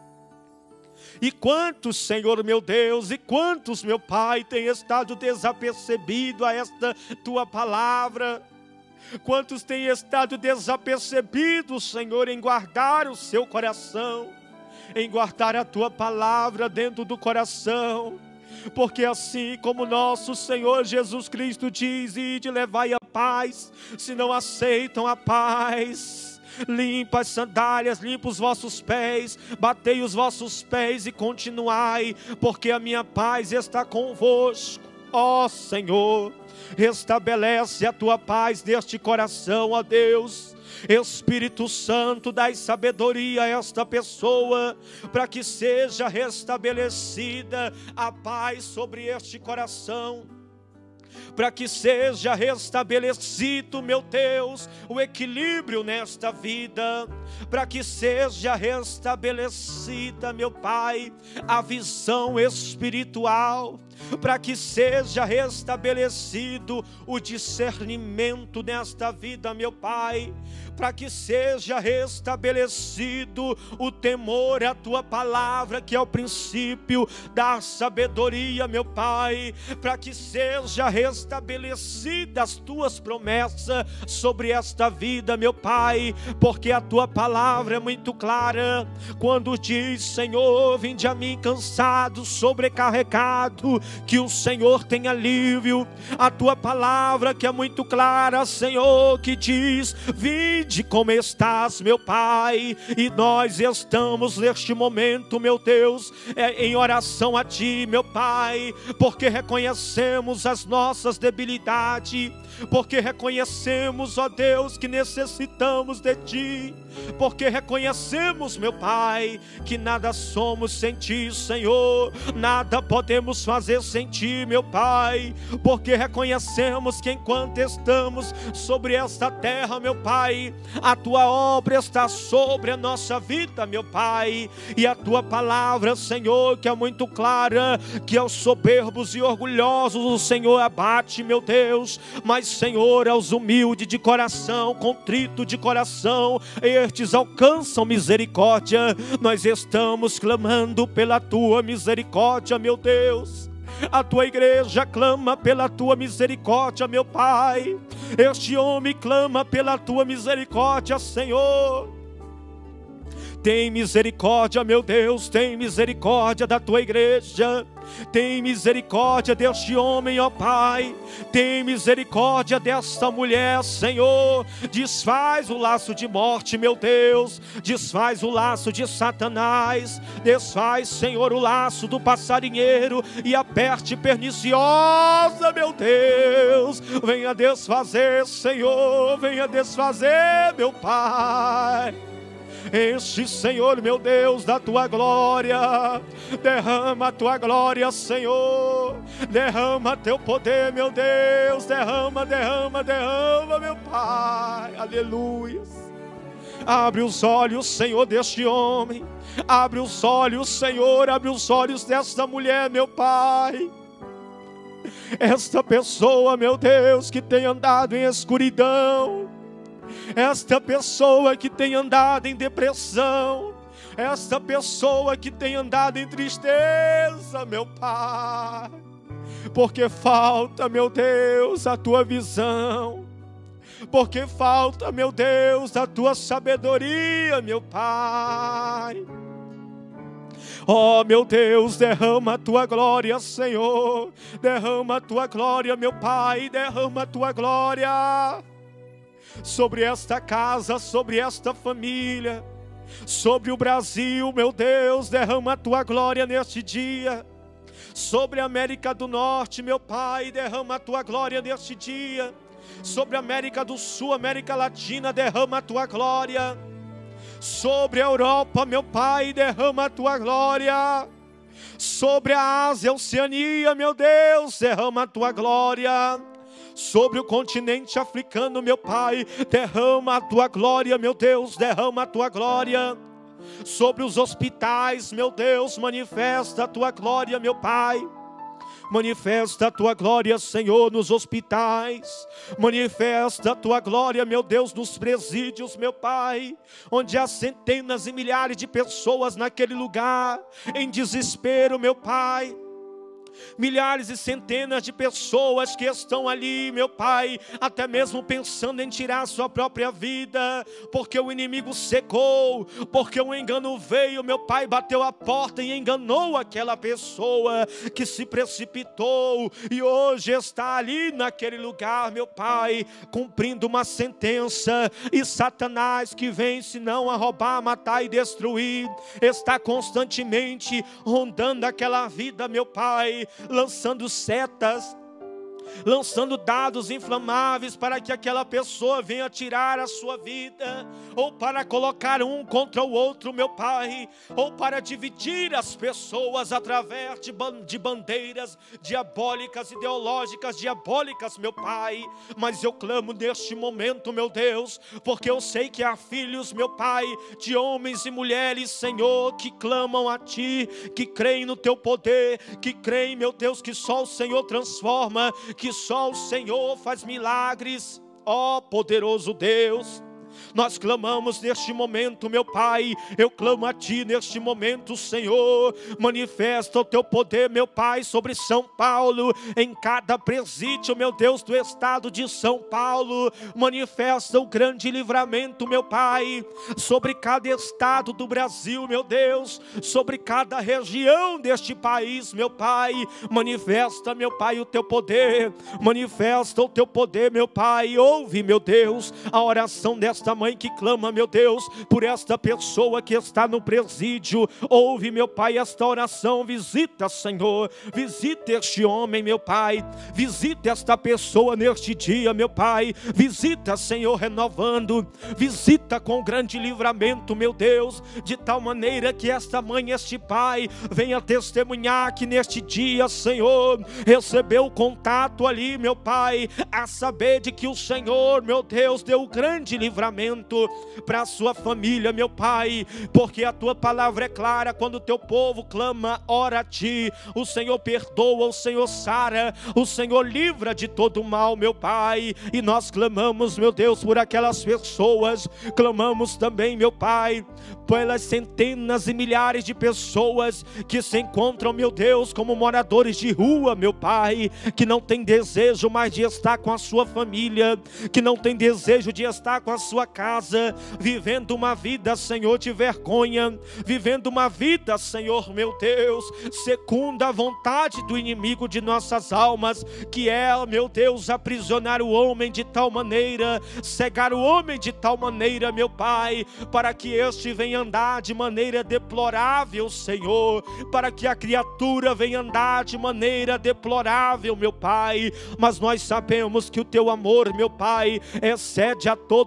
[SPEAKER 2] E quantos, Senhor meu Deus, e quantos, meu Pai, têm estado desapercebido a esta Tua palavra? Quantos têm estado desapercebidos, Senhor, em guardar o seu coração, em guardar a Tua palavra dentro do coração? Porque assim como nosso Senhor Jesus Cristo diz, ide levai a paz, se não aceitam a paz, limpa as sandálias, limpa os vossos pés, batei os vossos pés e continuai, porque a minha paz está convosco. Ó Senhor, restabelece a Tua paz neste coração, ó Deus. Espírito Santo, dai sabedoria a esta pessoa, para que seja restabelecida a paz sobre este coração, para que seja restabelecido, meu Deus, o equilíbrio nesta vida, para que seja restabelecida, meu Pai, a visão espiritual, para que seja restabelecido o discernimento nesta vida, meu Pai, para que seja restabelecido o temor à Tua palavra, que é o princípio da sabedoria, meu Pai, para que seja restabelecidas as Tuas promessas sobre esta vida, meu Pai, porque a Tua palavra é muito clara, quando diz, Senhor, vinde a mim cansado, sobrecarregado, que o Senhor tem alívio. A Tua palavra que é muito clara, Senhor, que diz, vinde como estás, meu Pai, e nós estamos neste momento, meu Deus, é, em oração a Ti, meu Pai, porque reconhecemos as nossas debilidades, porque reconhecemos, ó Deus, que necessitamos de Ti, porque reconhecemos, meu Pai, que nada somos sem Ti, Senhor, nada podemos fazer sem Ti, meu Pai, porque reconhecemos que enquanto estamos sobre esta terra, meu Pai, a Tua obra está sobre a nossa vida, meu Pai, e a Tua palavra, Senhor, que é muito clara, que aos soberbos e orgulhosos o Senhor abate, meu Deus, mas, Senhor, aos humildes de coração, contrito de coração, estes alcançam misericórdia. Nós estamos clamando pela Tua misericórdia, meu Deus. A Tua igreja clama pela Tua misericórdia, meu Pai. Este homem clama pela Tua misericórdia, Senhor. Tem misericórdia, meu Deus, tem misericórdia da Tua igreja. Tem misericórdia deste homem, ó Pai. Tem misericórdia desta mulher, Senhor. Desfaz o laço de morte, meu Deus. Desfaz o laço de Satanás. Desfaz, Senhor, o laço do passarinheiro e a peste perniciosa, meu Deus. Venha desfazer, Senhor. Venha desfazer, meu Pai. Enche, Senhor, meu Deus, da tua glória. Derrama a tua glória, Senhor. Derrama teu poder, meu Deus. Derrama, derrama, derrama, meu Pai. Aleluia. Abre os olhos, Senhor, deste homem. Abre os olhos, Senhor. Abre os olhos desta mulher, meu Pai. Esta pessoa, meu Deus, que tem andado em escuridão. Esta pessoa que tem andado em depressão. Esta pessoa que tem andado em tristeza, meu Pai. Porque falta, meu Deus, a tua visão. Porque falta, meu Deus, a tua sabedoria, meu Pai. Oh, meu Deus, derrama a tua glória, Senhor. Derrama a tua glória, meu Pai. Derrama a tua glória sobre esta casa, sobre esta família, sobre o Brasil, meu Deus. Derrama a tua glória neste dia. Sobre a América do Norte, meu Pai, derrama a tua glória neste dia. Sobre a América do Sul, América Latina, derrama a tua glória. Sobre a Europa, meu Pai, derrama a tua glória. Sobre a Ásia, Oceania, meu Deus, derrama a tua glória. Sobre o continente africano, meu Pai, derrama a tua glória, meu Deus, derrama a tua glória. Sobre os hospitais, meu Deus, manifesta a tua glória, meu Pai. Manifesta a tua glória, Senhor, nos hospitais. Manifesta a tua glória, meu Deus, nos presídios, meu Pai. Onde há centenas e milhares de pessoas naquele lugar, em desespero, meu Pai. Milhares e centenas de pessoas que estão ali, meu Pai, até mesmo pensando em tirar a sua própria vida, porque o inimigo secou, porque o engano veio, meu Pai, bateu a porta e enganou aquela pessoa que se precipitou e hoje está ali naquele lugar, meu Pai, cumprindo uma sentença. E Satanás, que vem senão a roubar, matar e destruir, está constantemente rondando aquela vida, meu Pai, lançando setas, lançando dados inflamáveis para que aquela pessoa venha tirar a sua vida, ou para colocar um contra o outro, meu Pai, ou para dividir as pessoas através de, ban de bandeiras diabólicas, ideológicas, diabólicas, meu Pai. Mas eu clamo neste momento, meu Deus, porque eu sei que há filhos, meu Pai, de homens e mulheres, Senhor, que clamam a Ti, que creem no Teu poder, que creem, meu Deus, que só o Senhor transforma, que só o Senhor faz milagres. Ó poderoso Deus, nós clamamos neste momento, meu Pai. Eu clamo a Ti neste momento, Senhor. Manifesta o Teu poder, meu Pai, sobre São Paulo, em cada presídio, meu Deus, do estado de São Paulo. Manifesta o grande livramento, meu Pai, sobre cada estado do Brasil, meu Deus, sobre cada região deste país, meu Pai. Manifesta, meu Pai, o Teu poder. Manifesta o Teu poder, meu Pai. Ouve, meu Deus, a oração desta mãe que clama, meu Deus, por esta pessoa que está no presídio. Ouve, meu Pai, esta oração. Visita, Senhor, visita este homem, meu Pai. Visita esta pessoa neste dia, meu Pai. Visita, Senhor, renovando. Visita com grande livramento, meu Deus, de tal maneira que esta mãe, este pai, venha testemunhar que neste dia, Senhor, recebeu contato ali, meu Pai, a saber de que o Senhor, meu Deus, deu grande livramento para a sua família, meu Pai, porque a Tua palavra é clara. Quando o Teu povo clama, ora a Ti, o Senhor perdoa, o Senhor sara, o Senhor livra de todo mal, meu Pai. E nós clamamos, meu Deus, por aquelas pessoas. Clamamos também, meu Pai, pelas centenas e milhares de pessoas que se encontram, meu Deus, como moradores de rua, meu Pai, que não tem desejo mais de estar com a sua família, que não tem desejo de estar com a sua casa, vivendo uma vida, Senhor, de vergonha, vivendo uma vida, Senhor, meu Deus, segundo a vontade do inimigo de nossas almas, que é, meu Deus, aprisionar o homem de tal maneira, cegar o homem de tal maneira, meu Pai, para que este venha andar de maneira deplorável, Senhor, para que a criatura venha andar de maneira deplorável, meu Pai. Mas nós sabemos que o Teu amor, meu Pai, excede a todo entendimento,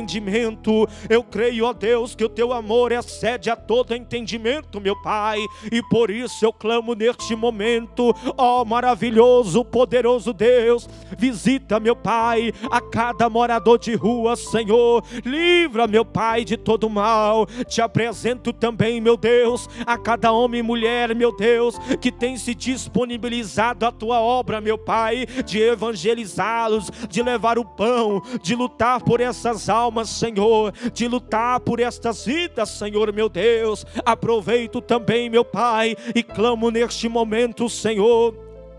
[SPEAKER 2] entendimento. Eu creio, ó Deus, que o teu amor excede a todo entendimento, meu Pai, e por isso eu clamo neste momento, ó maravilhoso, poderoso Deus, visita, meu Pai, a cada morador de rua, Senhor, livra, meu Pai, de todo mal. Te apresento também, meu Deus, a cada homem e mulher, meu Deus, que tem se disponibilizado à tua obra, meu Pai, de evangelizá-los, de levar o pão, de lutar por essas almas, Senhor, de lutar por estas vidas, Senhor, meu Deus. Aproveito também, meu Pai, e clamo neste momento, Senhor,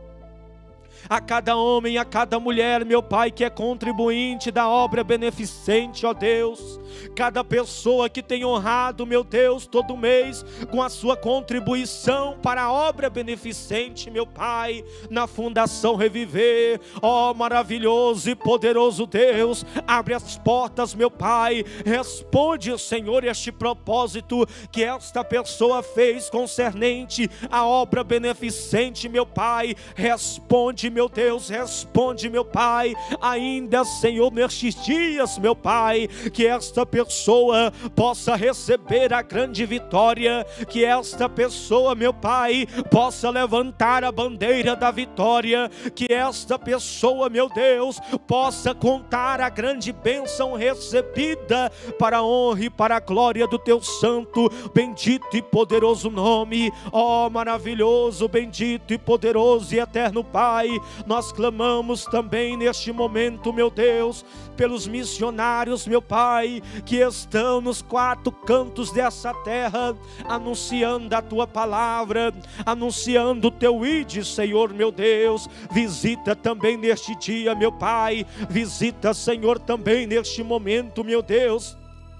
[SPEAKER 2] a cada homem, a cada mulher, meu Pai, que é contribuinte da obra beneficente, ó Deus, cada pessoa que tem honrado, meu Deus, todo mês com a sua contribuição para a obra beneficente, meu Pai, na Fundação Reviver, ó maravilhoso e poderoso Deus, abre as portas, meu Pai, responde, Senhor, este propósito que esta pessoa fez concernente à obra beneficente, meu Pai, responde, meu Deus, responde, meu Pai, ainda, Senhor, nestes dias, meu Pai, que esta pessoa possa receber a grande vitória, que esta pessoa, meu Pai, possa levantar a bandeira da vitória, que esta pessoa, meu Deus, possa contar a grande bênção recebida para a honra e para a glória do teu santo, bendito e poderoso nome. Ó maravilhoso, bendito e poderoso e eterno Pai, nós clamamos também neste momento, meu Deus, pelos missionários, meu Pai, que estão nos quatro cantos dessa terra, anunciando a tua palavra, anunciando o teu ide, Senhor, meu Deus. Visita também neste dia, meu Pai, visita, Senhor, também neste momento, meu Deus.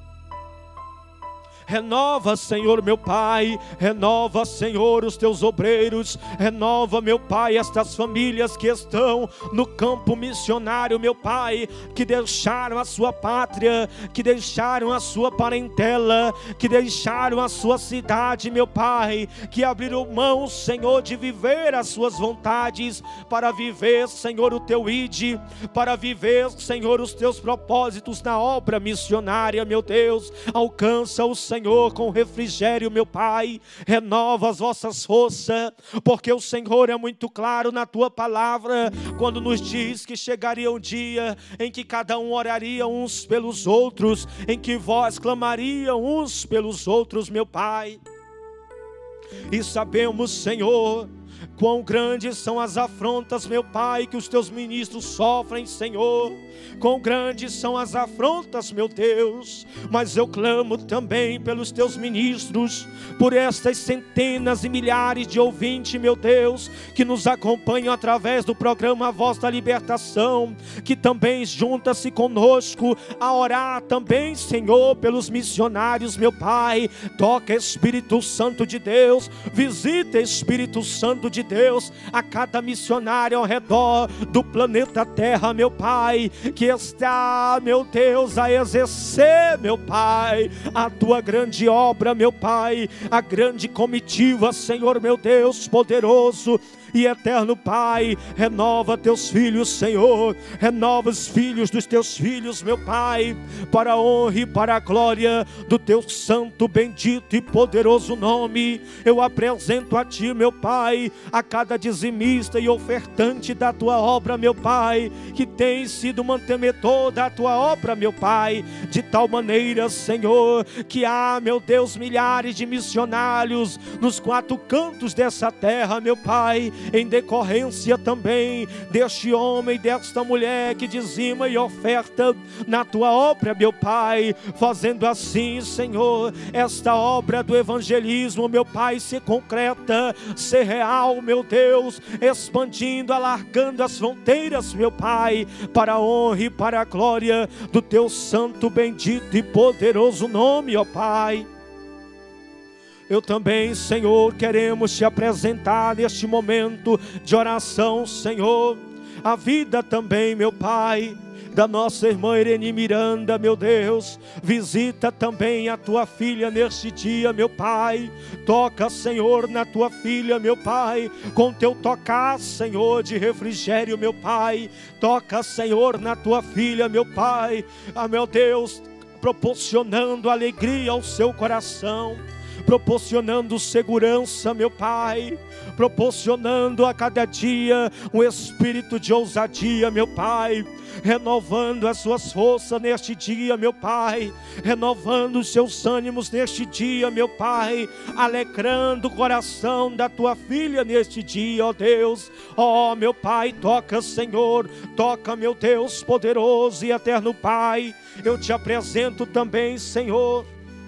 [SPEAKER 2] Renova, Senhor, meu Pai, renova, Senhor, os teus obreiros, renova, meu Pai, estas famílias que estão no campo missionário, meu Pai, que deixaram a sua pátria, que deixaram a sua parentela, que deixaram a sua cidade, meu Pai, que abriram mão, Senhor, de viver as suas vontades, para viver, Senhor, o teu ide, para viver, Senhor, os teus propósitos na obra missionária, meu Deus. Alcança o Senhor Senhor, com refrigério, meu Pai, renova as vossas forças, porque o Senhor é muito claro na tua palavra, quando nos diz que chegaria um dia em que cada um oraria uns pelos outros, em que vós clamaria uns pelos outros, meu Pai. E sabemos, Senhor, quão grandes são as afrontas, meu Pai, que os teus ministros sofrem, Senhor. Quão grandes são as afrontas, meu Deus. Mas eu clamo também pelos teus ministros, por estas centenas e milhares de ouvintes, meu Deus, que nos acompanham através do programa Voz da Libertação, que também junta-se conosco a orar também, Senhor, pelos missionários, meu Pai. Toca, Espírito Santo de Deus, visita, Espírito Santo de Deus, a cada missionário ao redor do planeta Terra, meu Pai, que está, meu Deus, a exercer, meu Pai, a tua grande obra, meu Pai, a grande comitiva, Senhor, meu Deus poderoso e eterno Pai. Renova teus filhos, Senhor, renova os filhos dos teus filhos, meu Pai, para a honra e para a glória do teu santo, bendito e poderoso nome. Eu apresento a ti, meu Pai, a cada dizimista e ofertante da tua obra, meu Pai, que tem sido mantenedor da tua obra, meu Pai, de tal maneira, Senhor, que há, meu Deus, milhares de missionários nos quatro cantos dessa terra, meu Pai, em decorrência também deste homem e desta mulher que dizima e oferta na tua obra, meu Pai, fazendo assim, Senhor, esta obra do evangelismo, meu Pai, ser concreta, ser real, meu Deus, expandindo, alargando as fronteiras, meu Pai, para a honra e para a glória do teu santo, bendito e poderoso nome, ó Pai. Eu também, Senhor, queremos te apresentar neste momento de oração, Senhor, a vida também, meu Pai, da nossa irmã Irene Miranda, meu Deus. Visita também a tua filha neste dia, meu Pai. Toca, Senhor, na tua filha, meu Pai, com teu tocar, Senhor, de refrigério, meu Pai. Toca, Senhor, na tua filha, meu Pai. Ah, meu Deus,
[SPEAKER 3] proporcionando alegria ao seu coração, proporcionando segurança, meu Pai, proporcionando a cada dia um espírito de ousadia, meu Pai, renovando as suas forças neste dia, meu Pai, renovando os seus ânimos neste dia, meu Pai, alegrando o coração da tua filha neste dia, ó Deus. Ó meu Pai, toca, Senhor, toca, meu Deus poderoso e eterno Pai. Eu te apresento também, Senhor,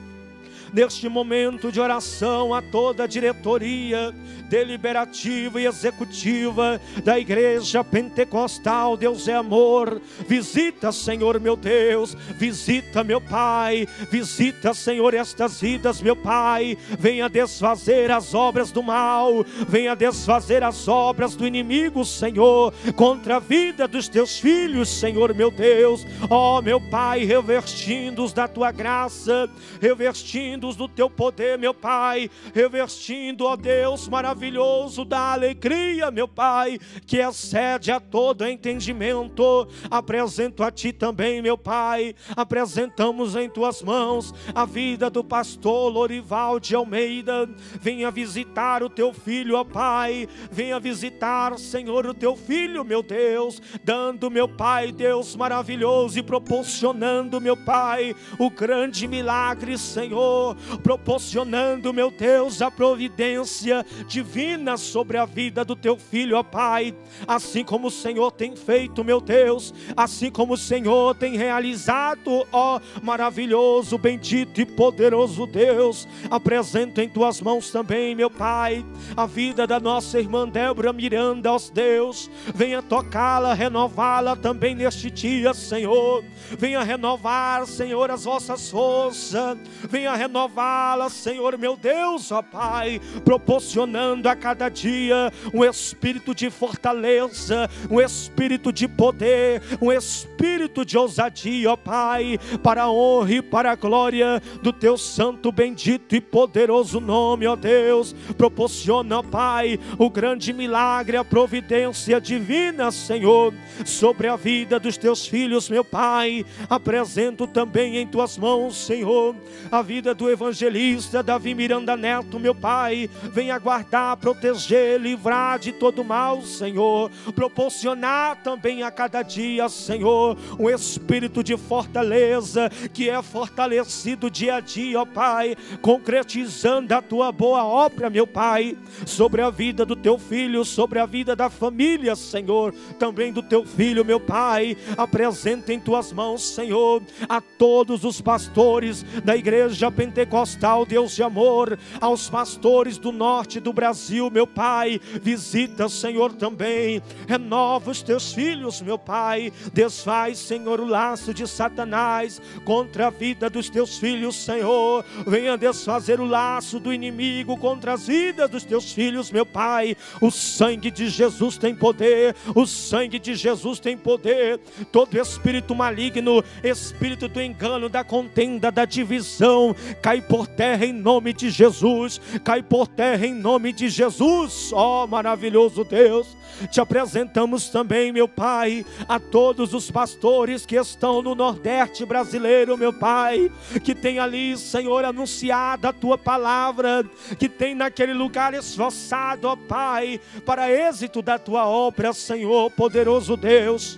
[SPEAKER 3] neste momento de oração, a toda a diretoria deliberativa e executiva da Igreja Pentecostal Deus é Amor. Visita, Senhor meu Deus, visita, meu Pai, visita, Senhor, estas vidas, meu Pai. Venha desfazer as obras do mal, venha desfazer as obras do inimigo, Senhor, contra a vida dos teus filhos, Senhor meu Deus. Ó meu Pai, revestindo-os da tua graça, revestindo-os do teu poder, meu Pai, revestindo, ó Deus maravilhoso, da alegria, meu Pai, que excede a todo entendimento. Apresento a ti também, meu Pai, apresentamos em tuas mãos a vida do pastor Lorival de Almeida. Venha visitar o teu filho, ó Pai, venha visitar, Senhor, o teu filho, meu Deus, dando, meu Pai, Deus maravilhoso, e proporcionando, meu Pai, o grande milagre, Senhor, proporcionando, meu Deus, a providência divina sobre a vida do teu filho, ó Pai. Assim como o Senhor tem feito, meu Deus, assim como o Senhor tem realizado, ó maravilhoso, bendito e poderoso Deus, apresento em tuas mãos também, meu Pai, a vida da nossa irmã Débora Miranda, ó Deus. Venha tocá-la, renová-la também neste dia, Senhor. Venha renovar, Senhor, as vossas forças, venha renová-la, Senhor meu Deus, ó Pai, proporcionando a cada dia um espírito de fortaleza, um espírito de poder, um espírito de ousadia, ó Pai, para a honra e para a glória do teu santo, bendito e poderoso nome, ó Deus. Proporciona, ó Pai, o grande milagre, a providência divina, Senhor, sobre a vida dos teus filhos, meu Pai. Apresento também em tuas mãos, Senhor, a vida do evangelista Davi Miranda Neto, meu Pai. Venha guardar, proteger, livrar de todo mal, Senhor. Proporcionar também a cada dia, Senhor, um espírito de fortaleza, que é fortalecido dia a dia, ó Pai, concretizando a tua boa obra, meu Pai, sobre a vida do teu filho, sobre a vida da família, Senhor, também do teu filho, meu Pai. Apresenta em tuas mãos, Senhor, a todos os pastores da Igreja Pentecostal Deus de Amor, aos pastores do norte do Brasil, meu Pai. Visita, Senhor, também, renova os teus filhos, meu Pai. Desfaz, Senhor, o laço de Satanás contra a vida dos teus filhos, Senhor. Venha desfazer o laço do inimigo contra as vidas dos teus filhos, meu Pai. O sangue de Jesus tem poder, o sangue de Jesus tem poder. Todo espírito maligno, espírito do engano, da contenda, da divisão, cai por terra em nome de Jesus, cai por terra em nome de Jesus. Ó maravilhoso Deus, te apresentamos também, meu Pai, a todos os pastores que estão no Nordeste brasileiro, meu Pai, que tem ali, Senhor, anunciado a tua palavra, que tem naquele lugar esforçado, ó Pai, para êxito da tua obra, Senhor, poderoso Deus.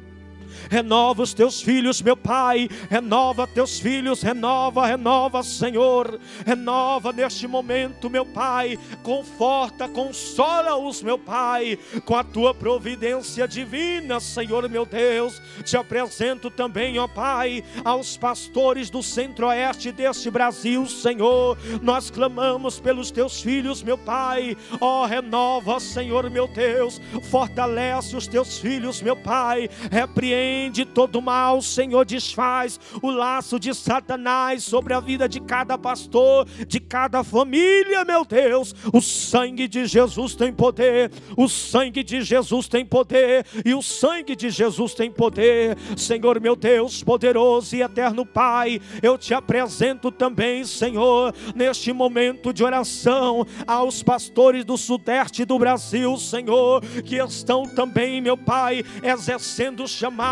[SPEAKER 3] Renova os teus filhos, meu Pai, renova teus filhos, renova, renova, Senhor, renova neste momento, meu Pai, conforta, consola-os, meu Pai, com a tua providência divina, Senhor, meu Deus. Te apresento também, ó Pai, aos pastores do centro-oeste deste Brasil, Senhor. Nós clamamos pelos teus filhos, meu Pai. Ó, renova, Senhor, meu Deus, fortalece os teus filhos, meu Pai, repreende de todo mal, Senhor, desfaz o laço de Satanás sobre a vida de cada pastor, de cada família, meu Deus. O sangue de Jesus tem poder, o sangue de Jesus tem poder, e o sangue de Jesus tem poder, Senhor, meu Deus, poderoso e eterno Pai. Eu te apresento também, Senhor, neste momento de oração, aos pastores do sudeste do Brasil, Senhor, que estão também, meu Pai, exercendo o chamado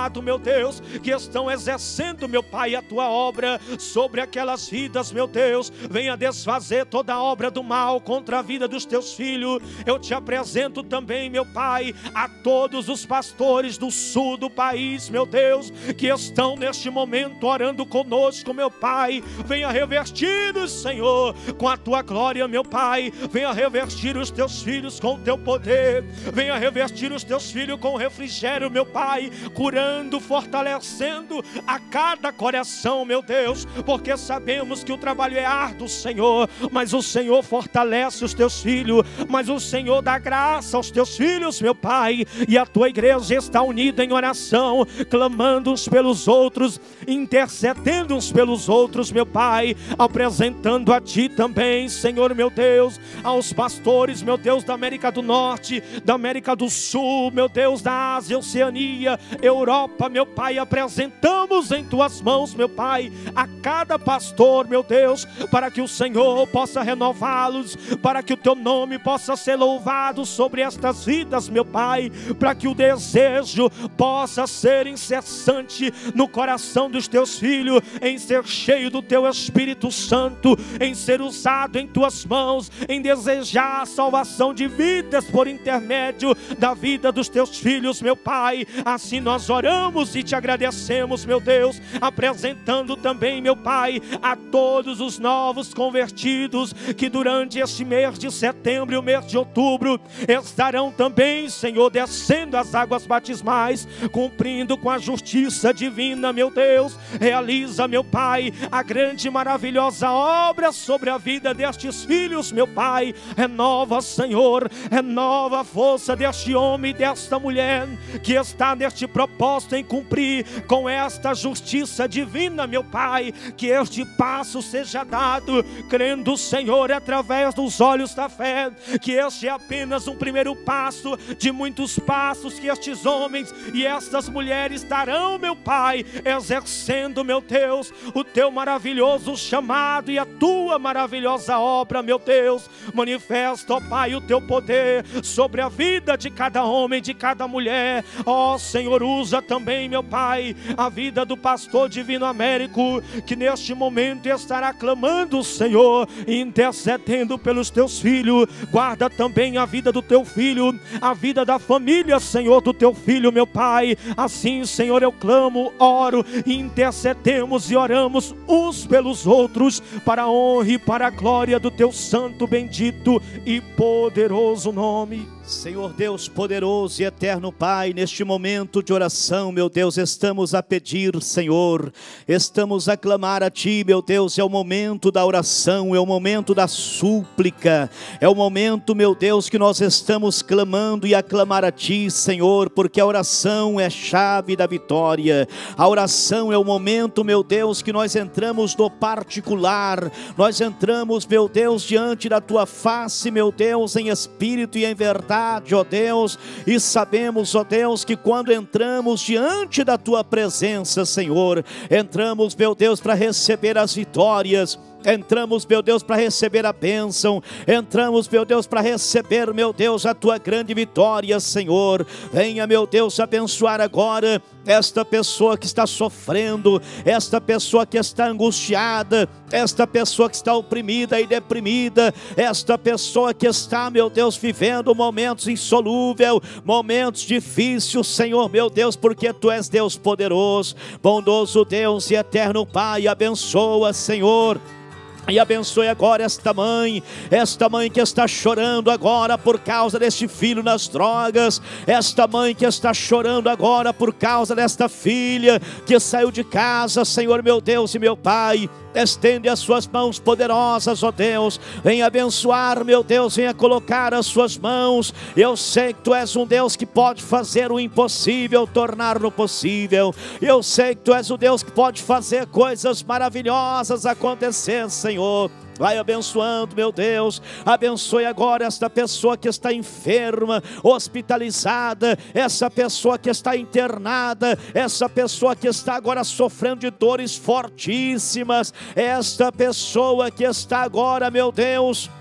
[SPEAKER 3] chamado, meu Deus, que estão exercendo, meu Pai, a tua obra sobre aquelas vidas, meu Deus. Venha desfazer toda a obra do mal contra a vida dos teus filhos. Eu te apresento também, meu Pai, a todos os pastores do sul do país, meu Deus, que estão neste momento orando conosco, meu Pai. Venha revestir-nos, Senhor, com a tua glória, meu Pai. Venha revestir os teus filhos com o teu poder. Venha revestir os teus filhos com refrigério, meu Pai, curando, fortalecendo a cada coração, meu Deus, porque sabemos que o trabalho é árduo, Senhor, mas o Senhor fortalece os teus filhos, mas o Senhor dá graça aos teus filhos, meu Pai, e a tua igreja está unida em oração, clamando uns pelos outros, intercedendo uns pelos outros, meu Pai, apresentando a ti também, Senhor, meu Deus, aos pastores, meu Deus, da América do Norte, da América do Sul, meu Deus, da Ásia, Oceania, Europa, meu Pai, apresentamos em tuas mãos, meu Pai, a cada pastor, meu Deus, para que o Senhor possa renová-los, para que o teu nome possa ser louvado sobre estas vidas, meu Pai, para que o desejo possa ser incessante no coração dos teus filhos, em ser cheio do teu Espírito Santo, em ser usado em tuas mãos, em desejar a salvação de vidas por intermédio da vida dos teus filhos, meu Pai. Assim nós oramos e te agradecemos, meu Deus, apresentando também, meu Pai, a todos os novos convertidos que durante este mês de setembro e o mês de outubro estarão também, Senhor, descendo as águas batismais, cumprindo com a justiça divina, meu Deus. Realiza, meu Pai, a grande e maravilhosa obra sobre a vida destes filhos, meu Pai. Renova, Senhor, renova a força deste homem e desta mulher que está neste propósito em cumprir com esta justiça divina, meu Pai. Que este passo seja dado, crendo, Senhor, através dos olhos da fé, que este é apenas um primeiro passo de muitos passos que estes homens e estas mulheres darão, meu Pai, exercendo, meu Deus, o teu maravilhoso chamado e a tua maravilhosa obra, meu Deus. Manifesta, ó Pai, o teu poder sobre a vida de cada homem, de cada mulher. Ó Senhor, usa também, meu Pai, a vida do pastor Divino Américo, que neste momento estará clamando, Senhor, intercedendo pelos teus filhos. Guarda também a vida do teu filho, a vida da família, Senhor, do teu filho, meu Pai. Assim, Senhor, eu clamo, oro, intercedemos e oramos uns pelos outros, para a honra e para a glória do teu santo, bendito e poderoso nome.
[SPEAKER 4] Senhor Deus poderoso e eterno Pai, neste momento de oração, meu Deus, estamos a pedir, Senhor, estamos a clamar a Ti, meu Deus. É o momento da oração, é o momento da súplica, é o momento, meu Deus, que nós estamos clamando e a clamar a Ti, Senhor, porque a oração é a chave da vitória. A oração é o momento, meu Deus, que nós entramos no particular, nós entramos, meu Deus, diante da Tua face, meu Deus, em espírito e em verdade, ó Deus, e sabemos, ó Deus, que quando entramos diante da Tua presença, Senhor, entramos, meu Deus, para receber as vitórias. Entramos, meu Deus, para receber a bênção. Entramos, meu Deus, para receber, meu Deus, a Tua grande vitória, Senhor. Venha, meu Deus, abençoar agora esta pessoa que está sofrendo, esta pessoa que está angustiada, esta pessoa que está oprimida e deprimida, esta pessoa que está, meu Deus, vivendo momentos insolúveis, momentos difíceis, Senhor, meu Deus, porque Tu és Deus poderoso, bondoso Deus e eterno Pai. Abençoa, Senhor. E abençoe agora esta mãe, esta mãe que está chorando agora por causa deste filho nas drogas, esta mãe que está chorando agora por causa desta filha que saiu de casa, Senhor, meu Deus e meu Pai. Estende as suas mãos poderosas, ó Deus, venha abençoar, meu Deus, venha colocar as suas mãos. Eu sei que Tu és um Deus que pode fazer o impossível tornar no possível. Eu sei que Tu és o Deus que pode fazer coisas maravilhosas acontecer, Senhor. Vai abençoando, meu Deus. Abençoe agora esta pessoa que está enferma, hospitalizada, essa pessoa que está internada, essa pessoa que está agora sofrendo de dores fortíssimas, esta pessoa que está agora, meu Deus,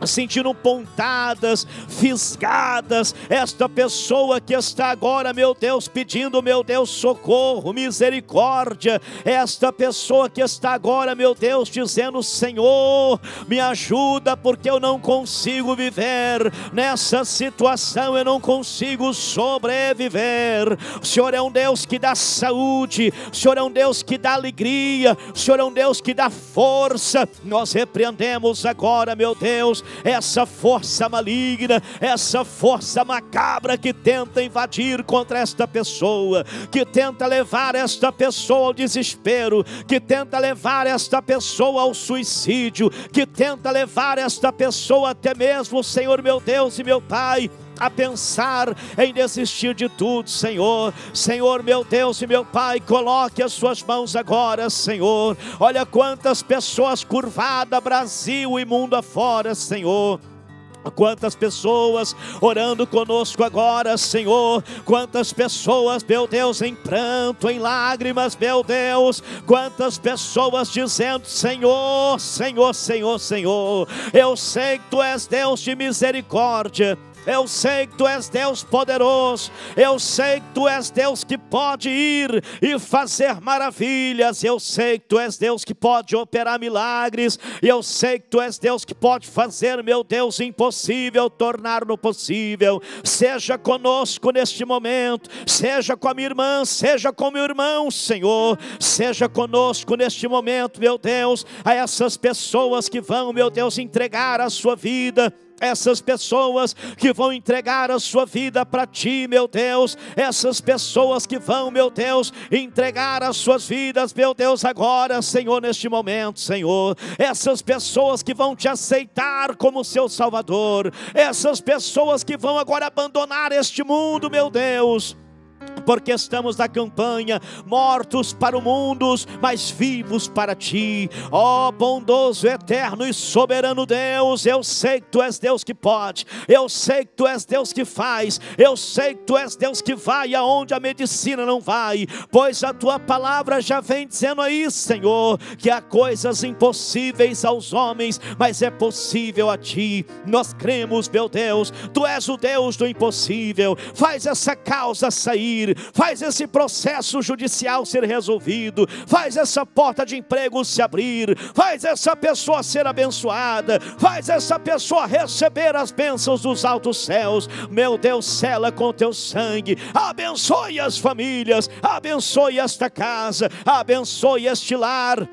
[SPEAKER 4] sentindo pontadas, fisgadas, esta pessoa que está agora, meu Deus, pedindo, meu Deus, socorro, misericórdia, esta pessoa que está agora, meu Deus, dizendo: Senhor, me ajuda, porque eu não consigo viver nessa situação, eu não consigo sobreviver. O Senhor é um Deus que dá saúde, o Senhor é um Deus que dá alegria, o Senhor é um Deus que dá força. Nós repreendemos agora, meu Deus, essa força maligna, essa força macabra que tenta invadir contra esta pessoa, que tenta levar esta pessoa ao desespero, que tenta levar esta pessoa ao suicídio, que tenta levar esta pessoa até mesmo, Senhor meu Deus e meu Pai, a pensar em desistir de tudo, Senhor. Senhor meu Deus e meu Pai, coloque as suas mãos agora, Senhor. Olha quantas pessoas curvadas, Brasil e mundo afora, Senhor. Quantas pessoas orando conosco agora, Senhor. Quantas pessoas, meu Deus, em pranto, em lágrimas, meu Deus. Quantas pessoas dizendo: Senhor, Senhor, Senhor, Senhor, eu sei que Tu és Deus de misericórdia, eu sei que Tu és Deus poderoso, eu sei que Tu és Deus que pode ir e fazer maravilhas, eu sei que Tu és Deus que pode operar milagres, eu sei que Tu és Deus que pode fazer, meu Deus, impossível tornar no possível. Seja conosco neste momento, seja com a minha irmã, seja com o meu irmão, Senhor, seja conosco neste momento, meu Deus, a essas pessoas que vão, meu Deus, entregar a sua vida, essas pessoas que vão entregar a sua vida para Ti, meu Deus, essas pessoas que vão, meu Deus, entregar as suas vidas, meu Deus, agora, Senhor, neste momento, Senhor, essas pessoas que vão Te aceitar como seu Salvador, essas pessoas que vão agora abandonar este mundo, meu Deus, porque estamos na campanha, mortos para o mundo, mas vivos para Ti. Ó bondoso, eterno e soberano Deus, eu sei que Tu és Deus que pode, eu sei que Tu és Deus que faz, eu sei que Tu és Deus que vai aonde a medicina não vai, pois a Tua palavra já vem dizendo aí, Senhor, que há coisas impossíveis aos homens, mas é possível a Ti. Nós cremos, meu Deus, Tu és o Deus do impossível. Faz essa causa sair, faz esse processo judicial ser resolvido, faz essa porta de emprego se abrir, faz essa pessoa ser abençoada, faz essa pessoa receber as bênçãos dos altos céus. Meu Deus, sela com Teu sangue, abençoe as famílias, abençoe esta casa, abençoe este lar,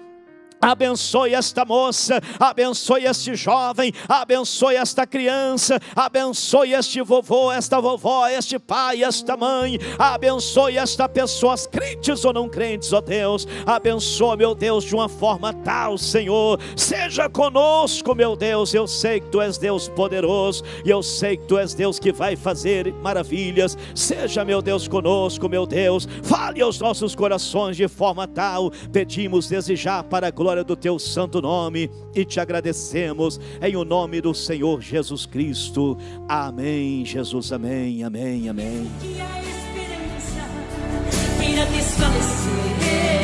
[SPEAKER 4] abençoe esta moça, abençoe este jovem, abençoe esta criança, abençoe este vovô, esta vovó, este pai, esta mãe, abençoe esta pessoa, crentes ou não crentes, ó Deus, abençoa, meu Deus, de uma forma tal, Senhor, seja conosco, meu Deus. Eu sei que Tu és Deus poderoso, e eu sei que Tu és Deus que vai fazer maravilhas. Seja, meu Deus, conosco, meu Deus, fale aos nossos corações de forma tal, pedimos desde já para a glória do Teu santo nome, e Te agradecemos em o nome do Senhor Jesus Cristo. Amém, Jesus, amém, amém, amém.
[SPEAKER 1] Que a esperança queira desfalecer,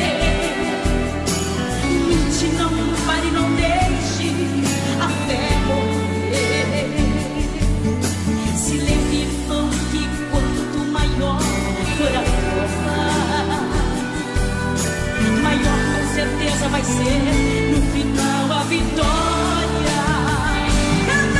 [SPEAKER 1] lute, não pare, não deixe a fé morrer. Se lembre-se que quanto maior for a prova, maior com certeza vai ser no final a vitória. Canta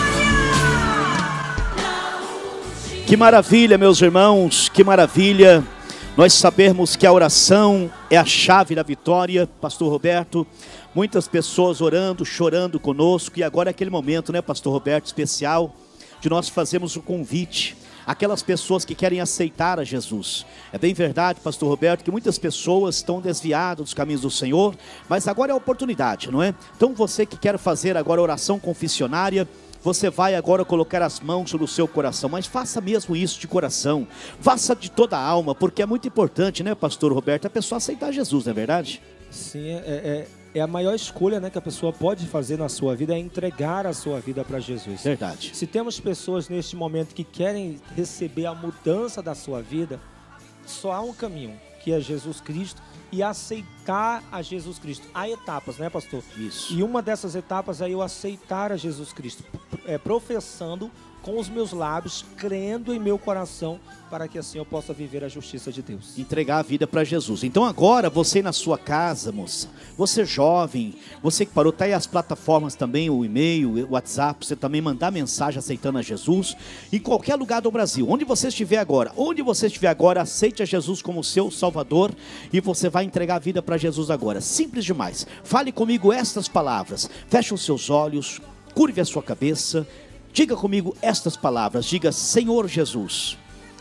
[SPEAKER 1] vitória!
[SPEAKER 4] Que maravilha, meus irmãos, que maravilha nós sabermos que a oração é a chave da vitória. Pastor Roberto, muitas pessoas orando, chorando conosco, e agora é aquele momento, né, Pastor Roberto, especial, de nós fazermos o convite aquelas pessoas que querem aceitar a Jesus. É bem verdade, Pastor Roberto, que muitas pessoas estão desviadas dos caminhos do Senhor, mas agora é a oportunidade, não é? Então você que quer fazer agora oração confessionária, você vai agora colocar as mãos no seu coração, mas faça mesmo isso de coração, faça de toda a alma, porque é muito importante, né, Pastor Roberto, a pessoa aceitar Jesus, não é verdade?
[SPEAKER 3] Sim, é, é, é a maior escolha, né, que a pessoa pode fazer na sua vida, é entregar a sua vida para Jesus.
[SPEAKER 4] Verdade.
[SPEAKER 3] Se temos pessoas neste momento que querem receber a mudança da sua vida, só há um caminho, que é Jesus Cristo, e aceitar a Jesus Cristo. Há etapas, né, pastor?
[SPEAKER 4] Isso.
[SPEAKER 3] E uma dessas etapas é eu aceitar a Jesus Cristo, é, professando com os meus lábios, crendo em meu coração, para que assim eu possa viver a justiça de Deus.
[SPEAKER 4] Entregar a vida para Jesus. Então agora, você na sua casa, moça, você jovem, você que parou, tá aí as plataformas também, o e-mail, o WhatsApp, você também mandar mensagem aceitando a Jesus, em qualquer lugar do Brasil, onde você estiver agora, onde você estiver agora, aceite a Jesus como seu Salvador, e você vai entregar a vida para Jesus agora. Simples demais. Fale comigo estas palavras, feche os seus olhos, curve a sua cabeça, diga comigo estas palavras, diga: Senhor Jesus,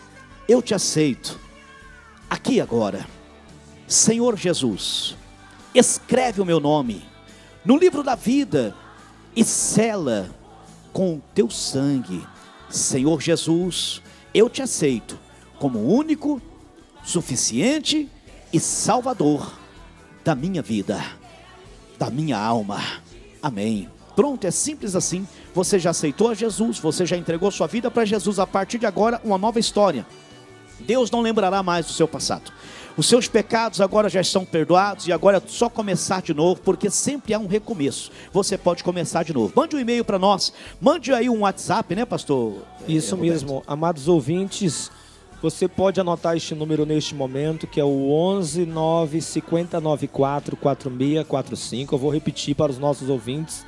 [SPEAKER 4] eu te aceito, aqui agora. Senhor Jesus, escreve o meu nome no livro da vida e sela com o teu sangue. Senhor Jesus, eu te aceito como único, suficiente e salvador da minha vida, da minha alma. Amém. Pronto, é simples assim. Você já aceitou a Jesus, você já entregou sua vida para Jesus. A partir de agora, uma nova história. Deus não lembrará mais do seu passado. Os seus pecados agora já estão perdoados, e agora é só começar de novo, porque sempre há um recomeço. Você pode começar de novo. Mande um e-mail para nós, mande aí um WhatsApp, né, pastor?
[SPEAKER 3] Isso é, mesmo, amados ouvintes, você pode anotar este número neste momento, que é o onze nove cinco nove quatro quatro seis quatro cinco. Eu vou repetir para os nossos ouvintes: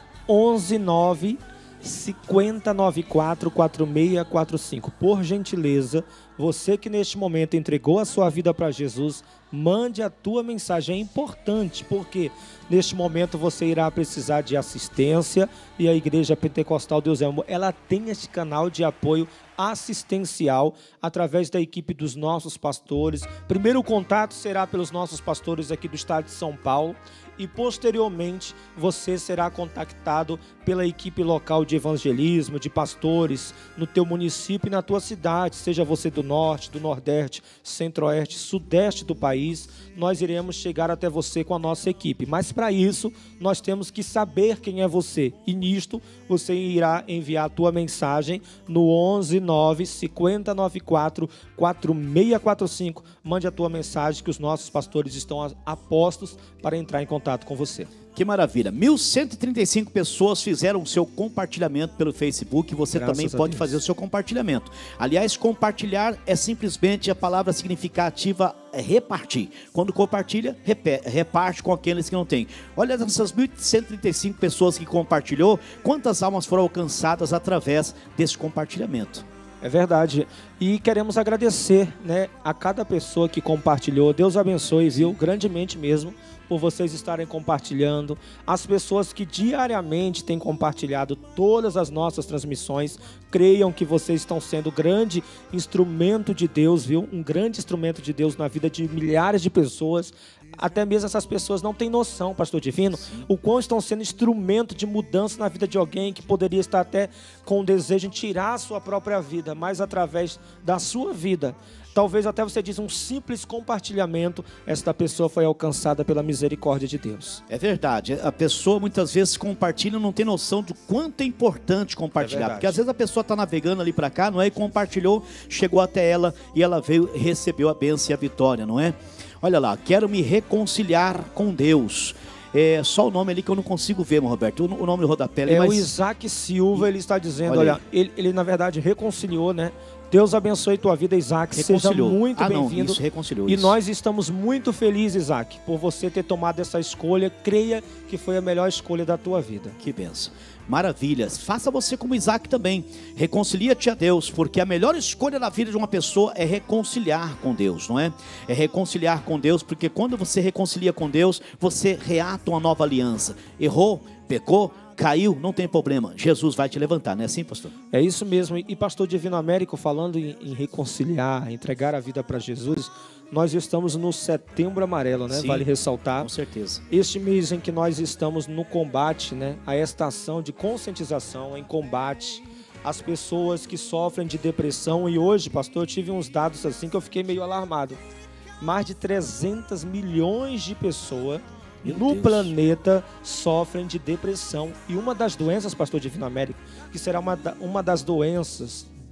[SPEAKER 3] onze nove cinco nove quatro quatro seis quatro cinco. Por gentileza, você que neste momento entregou a sua vida para Jesus, mande a tua mensagem. É importante, porque neste momento você irá precisar de assistência, e a Igreja Pentecostal Deus é Amor, ela tem este canal de apoio assistencial através da equipe dos nossos pastores. Primeiro o contato será pelos nossos pastores aqui do estado de São Paulo, e posteriormente você será contactado pela equipe local de evangelismo, de pastores no teu município e na tua cidade, seja você do norte, do nordeste, centro-oeste, sudeste do país. Nós iremos chegar até você com a nossa equipe, mas para isso nós temos que saber quem é você, e nisto você irá enviar a tua mensagem no onze nove cinco nove quatro quatro seis quatro cinco. Mande a tua mensagem, que os nossos pastores estão a postos para entrar em contato com você.
[SPEAKER 4] Que maravilha, mil cento e trinta e cinco pessoas fizeram o seu compartilhamento pelo Facebook. Você Graças também pode fazer o seu compartilhamento. Aliás, compartilhar é simplesmente a palavra significativa, é repartir. Quando compartilha, reparte com aqueles que não têm. Olha essas mil cento e trinta e cinco pessoas que compartilhou, quantas almas foram alcançadas através desse compartilhamento.
[SPEAKER 3] É verdade, e queremos agradecer, né, a cada pessoa que compartilhou. Deus abençoe, viu, grandemente mesmo, por vocês estarem compartilhando. As pessoas que diariamente têm compartilhado todas as nossas transmissões, creiam que vocês estão sendo grande instrumento de Deus, viu, um grande instrumento de Deus na vida de milhares de pessoas. Até mesmo essas pessoas não têm noção, pastor Divino, Sim. o quão estão sendo instrumento de mudança na vida de alguém que poderia estar até com o desejo de tirar a sua própria vida, mas através da sua vida, talvez até você diz um simples compartilhamento, esta pessoa foi alcançada pela misericórdia de Deus.
[SPEAKER 4] É verdade, a pessoa muitas vezes compartilha e não tem noção do quanto é importante compartilhar, é porque às vezes a pessoa está navegando ali para cá, não é, e compartilhou, chegou até ela e ela veio, recebeu a bênção e a vitória, não é? Olha lá, quero me reconciliar com Deus. É só o nome ali que eu não consigo ver, meu Roberto. O nome do rodapé ali,
[SPEAKER 3] é
[SPEAKER 4] mas...
[SPEAKER 3] o Isaac Silva, ele está dizendo, olha, olha ele, ele na verdade reconciliou, né? Deus abençoe tua vida, Isaac. Seja muito ah, bem-vindo.
[SPEAKER 4] Isso, reconciliou.
[SPEAKER 3] E
[SPEAKER 4] isso.
[SPEAKER 3] nós estamos muito felizes, Isaac, por você ter tomado essa escolha. Creia que foi a melhor escolha da tua vida.
[SPEAKER 4] Que bênção. Maravilhas. Faça você como Isaac também. Reconcilia-te a Deus, porque a melhor escolha na vida de uma pessoa é reconciliar com Deus, não é? É reconciliar com Deus, porque quando você reconcilia com Deus, você reata uma nova aliança. Errou, pecou, caiu, não tem problema, Jesus vai te levantar, não é assim, pastor?
[SPEAKER 3] É isso mesmo, e pastor Divino Américo, falando em, em reconciliar, entregar a vida para Jesus, nós estamos no Setembro Amarelo, né? Sim, vale ressaltar.
[SPEAKER 4] Com certeza.
[SPEAKER 3] Este mês em que nós estamos no combate, né? A estação de conscientização em combate às pessoas que sofrem de depressão, e hoje, pastor, eu tive uns dados assim que eu fiquei meio alarmado. Mais de trezentos milhões de pessoas Meu no Deus. planeta sofrem de depressão. E uma das doenças, pastor Divino Américo, que será uma, da, uma das doenças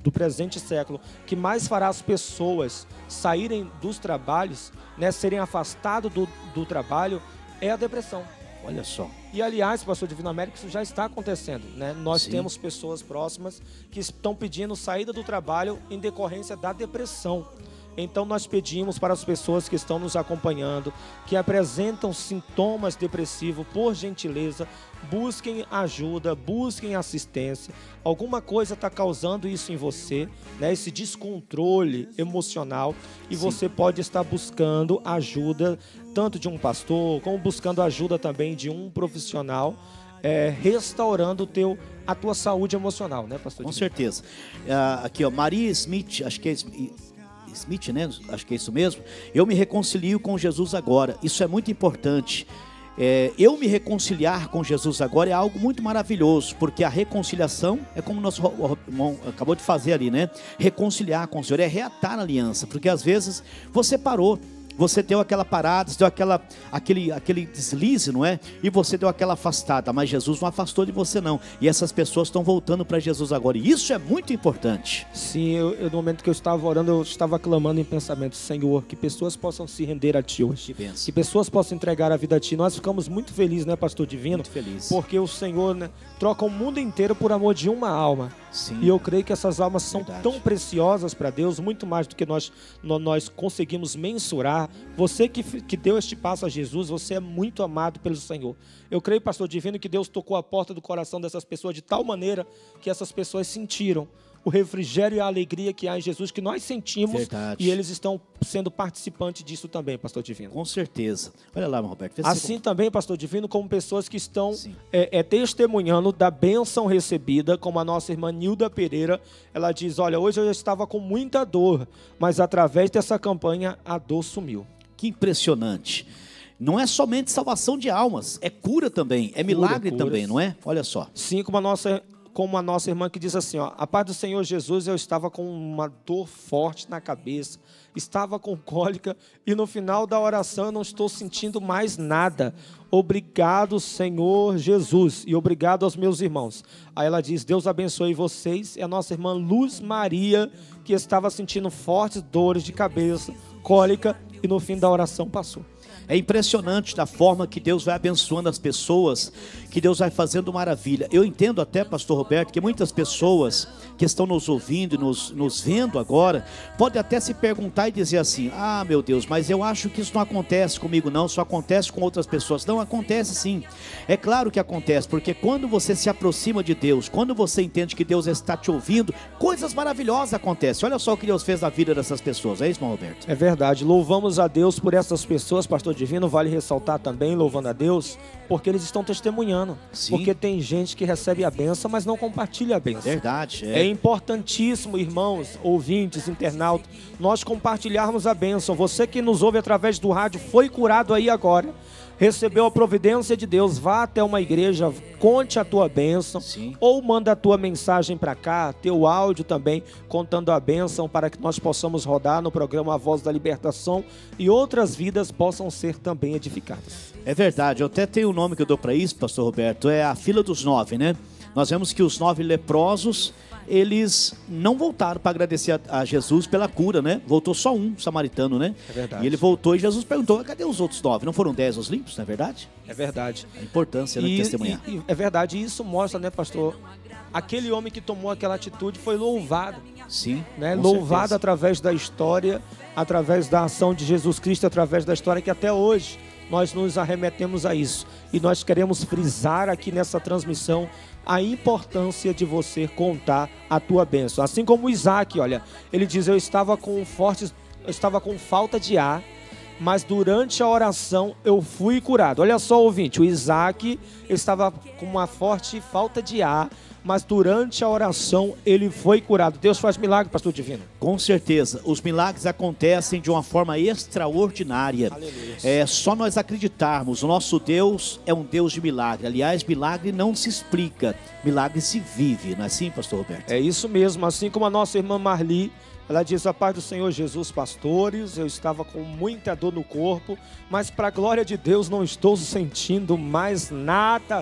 [SPEAKER 3] do presente século que mais fará as pessoas saírem dos trabalhos, né, serem afastados do, do trabalho, é a depressão.
[SPEAKER 4] Olha só.
[SPEAKER 3] E aliás, pastor Divino Américo, isso já está acontecendo, né? Nós
[SPEAKER 4] Sim.
[SPEAKER 3] temos pessoas próximas que estão pedindo saída do trabalho em decorrência da depressão. Então nós pedimos para as pessoas que estão nos acompanhando, que apresentam sintomas depressivos, por gentileza, busquem ajuda, busquem assistência. Alguma coisa está causando isso em você, né? Esse descontrole emocional, e
[SPEAKER 4] Sim.
[SPEAKER 3] você pode estar buscando ajuda, tanto de um pastor, como buscando ajuda também de um profissional, é, restaurando o teu, a tua saúde emocional, né, pastor?
[SPEAKER 4] Com
[SPEAKER 3] Divino?
[SPEAKER 4] certeza. Ah, aqui, ó, Maria Smith, acho que é Smith, né? Acho que é isso mesmo. Eu me reconcilio com Jesus agora. Isso é muito importante. É, eu me reconciliar com Jesus agora é algo muito maravilhoso, porque a reconciliação é como o nosso irmão acabou de fazer ali, né? Reconciliar com o Senhor é reatar a aliança, porque às vezes você parou. Você deu aquela parada, você deu aquela, aquele, aquele deslize, não é? E você deu aquela afastada, mas Jesus não afastou de você não. E essas pessoas estão voltando para Jesus agora, e isso é muito importante.
[SPEAKER 3] Sim, eu, eu, no momento que eu estava orando, eu estava clamando em pensamento: Senhor, que pessoas possam se render a Ti hoje.
[SPEAKER 4] Que bênção.
[SPEAKER 3] Que pessoas possam entregar a vida a Ti. Nós ficamos muito felizes, né, pastor Divino?
[SPEAKER 4] Muito feliz.
[SPEAKER 3] Porque o Senhor, né, troca o mundo inteiro por amor de uma alma.
[SPEAKER 4] Sim.
[SPEAKER 3] E eu creio que essas almas são
[SPEAKER 4] Verdade.
[SPEAKER 3] tão preciosas para Deus, muito mais do que nós, nós conseguimos mensurar. Você que, que deu este passo a Jesus, você é muito amado pelo Senhor. Eu creio, pastor Divino, que Deus tocou a porta do coração dessas pessoas de tal maneira que essas pessoas sentiram o refrigério e a alegria que há em Jesus, que nós sentimos. Verdade. E eles estão sendo participantes disso também, pastor Divino.
[SPEAKER 4] Com certeza. Olha lá, Roberto.
[SPEAKER 3] Assim também, pastor Divino, como pessoas que estão é, é, testemunhando da bênção recebida, como a nossa irmã Nilda Pereira. Ela diz: olha, hoje eu estava com muita dor, mas através dessa campanha a dor sumiu.
[SPEAKER 4] Que impressionante. Não é somente salvação de almas, é cura também, é milagre cura, também, não é? Olha só.
[SPEAKER 3] Sim, como a nossa... como a nossa irmã que diz assim, ó: a paz do Senhor Jesus, eu estava com uma dor forte na cabeça, estava com cólica, e no final da oração eu não estou sentindo mais nada. Obrigado, Senhor Jesus, e obrigado aos meus irmãos. Aí ela diz: Deus abençoe vocês. E a nossa irmã Luz Maria, que estava sentindo fortes dores de cabeça, cólica, e no fim da oração passou.
[SPEAKER 4] É impressionante da forma que Deus vai abençoando as pessoas, que Deus vai fazendo maravilha. Eu entendo até, pastor Roberto, que muitas pessoas que estão nos ouvindo e nos, nos vendo agora, podem até se perguntar e dizer assim: ah, meu Deus, mas eu acho que isso não acontece comigo não, só acontece com outras pessoas. Não, acontece sim. É claro que acontece, porque quando você se aproxima de Deus, quando você entende que Deus está te ouvindo, coisas maravilhosas acontecem. Olha só o que Deus fez na vida dessas pessoas. É isso, irmão Roberto?
[SPEAKER 3] É verdade. Louvamos a Deus por essas pessoas, pastor Divino. Vale ressaltar também, louvando a Deus, porque eles estão testemunhando. Sim. Porque tem gente que recebe a bênção, mas não compartilha a bênção.
[SPEAKER 4] Verdade. É.
[SPEAKER 3] É importantíssimo, irmãos, ouvintes, internautas, nós compartilharmos a bênção. Você que nos ouve através do rádio, foi curado aí agora, recebeu a providência de Deus, vá até uma igreja, conte a tua bênção. Sim. Ou manda a tua mensagem para cá, teu áudio também, contando a bênção, para que nós possamos rodar no programa A Voz da Libertação e outras vidas possam ser também edificadas.
[SPEAKER 4] É verdade, eu até tenho um nome que eu dou para isso, pastor Roberto, é a fila dos nove, né? Nós vemos que os nove leprosos, eles não voltaram para agradecer a, a Jesus pela cura, né? Voltou só um samaritano, né?
[SPEAKER 3] É verdade.
[SPEAKER 4] E ele voltou e Jesus perguntou: cadê os outros nove? Não foram dez os limpos, não é verdade?
[SPEAKER 3] É verdade.
[SPEAKER 4] A importância de testemunhar.
[SPEAKER 3] E, e, é verdade, e isso mostra, né, pastor? Aquele homem que tomou aquela atitude foi louvado.
[SPEAKER 4] Sim,
[SPEAKER 3] né? Louvado certeza. Através da história, através da ação de Jesus Cristo, através da história que até hoje nós nos arremetemos a isso. E nós queremos frisar aqui nessa transmissão a importância de você contar a tua bênção. Assim como o Isaac, olha, ele diz: eu estava com fortes, eu estava com falta de ar, mas durante a oração eu fui curado. Olha só, ouvinte, o Isaac estava com uma forte falta de ar, mas durante a oração ele foi curado. Deus faz milagre, pastor Divino.
[SPEAKER 4] Com certeza, os milagres acontecem de uma forma extraordinária. Aleluia. É só nós acreditarmos, o nosso Deus é um Deus de milagre. Aliás, milagre não se explica, milagre se vive, não é assim, pastor Roberto?
[SPEAKER 3] É isso mesmo, assim como a nossa irmã Marli, ela diz: a paz do Senhor Jesus, pastores, eu estava com muita dor no corpo, mas para a glória de Deus não estou sentindo mais nada.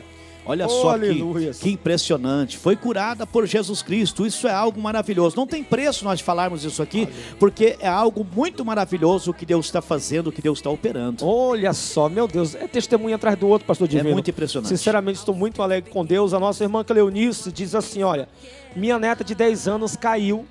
[SPEAKER 4] Olha
[SPEAKER 3] Oh,
[SPEAKER 4] só que,
[SPEAKER 3] aleluias.
[SPEAKER 4] que impressionante. Foi curada por Jesus Cristo. Isso é algo maravilhoso. Não tem preço nós falarmos isso aqui, porque é algo muito maravilhoso o que Deus está fazendo, o que Deus está operando.
[SPEAKER 3] Olha só, meu Deus, é testemunho atrás do outro, pastor Divino.
[SPEAKER 4] É muito impressionante.
[SPEAKER 3] Sinceramente, estou muito alegre com Deus. A nossa irmã Cleonice diz assim, olha, minha neta de dez anos caiu,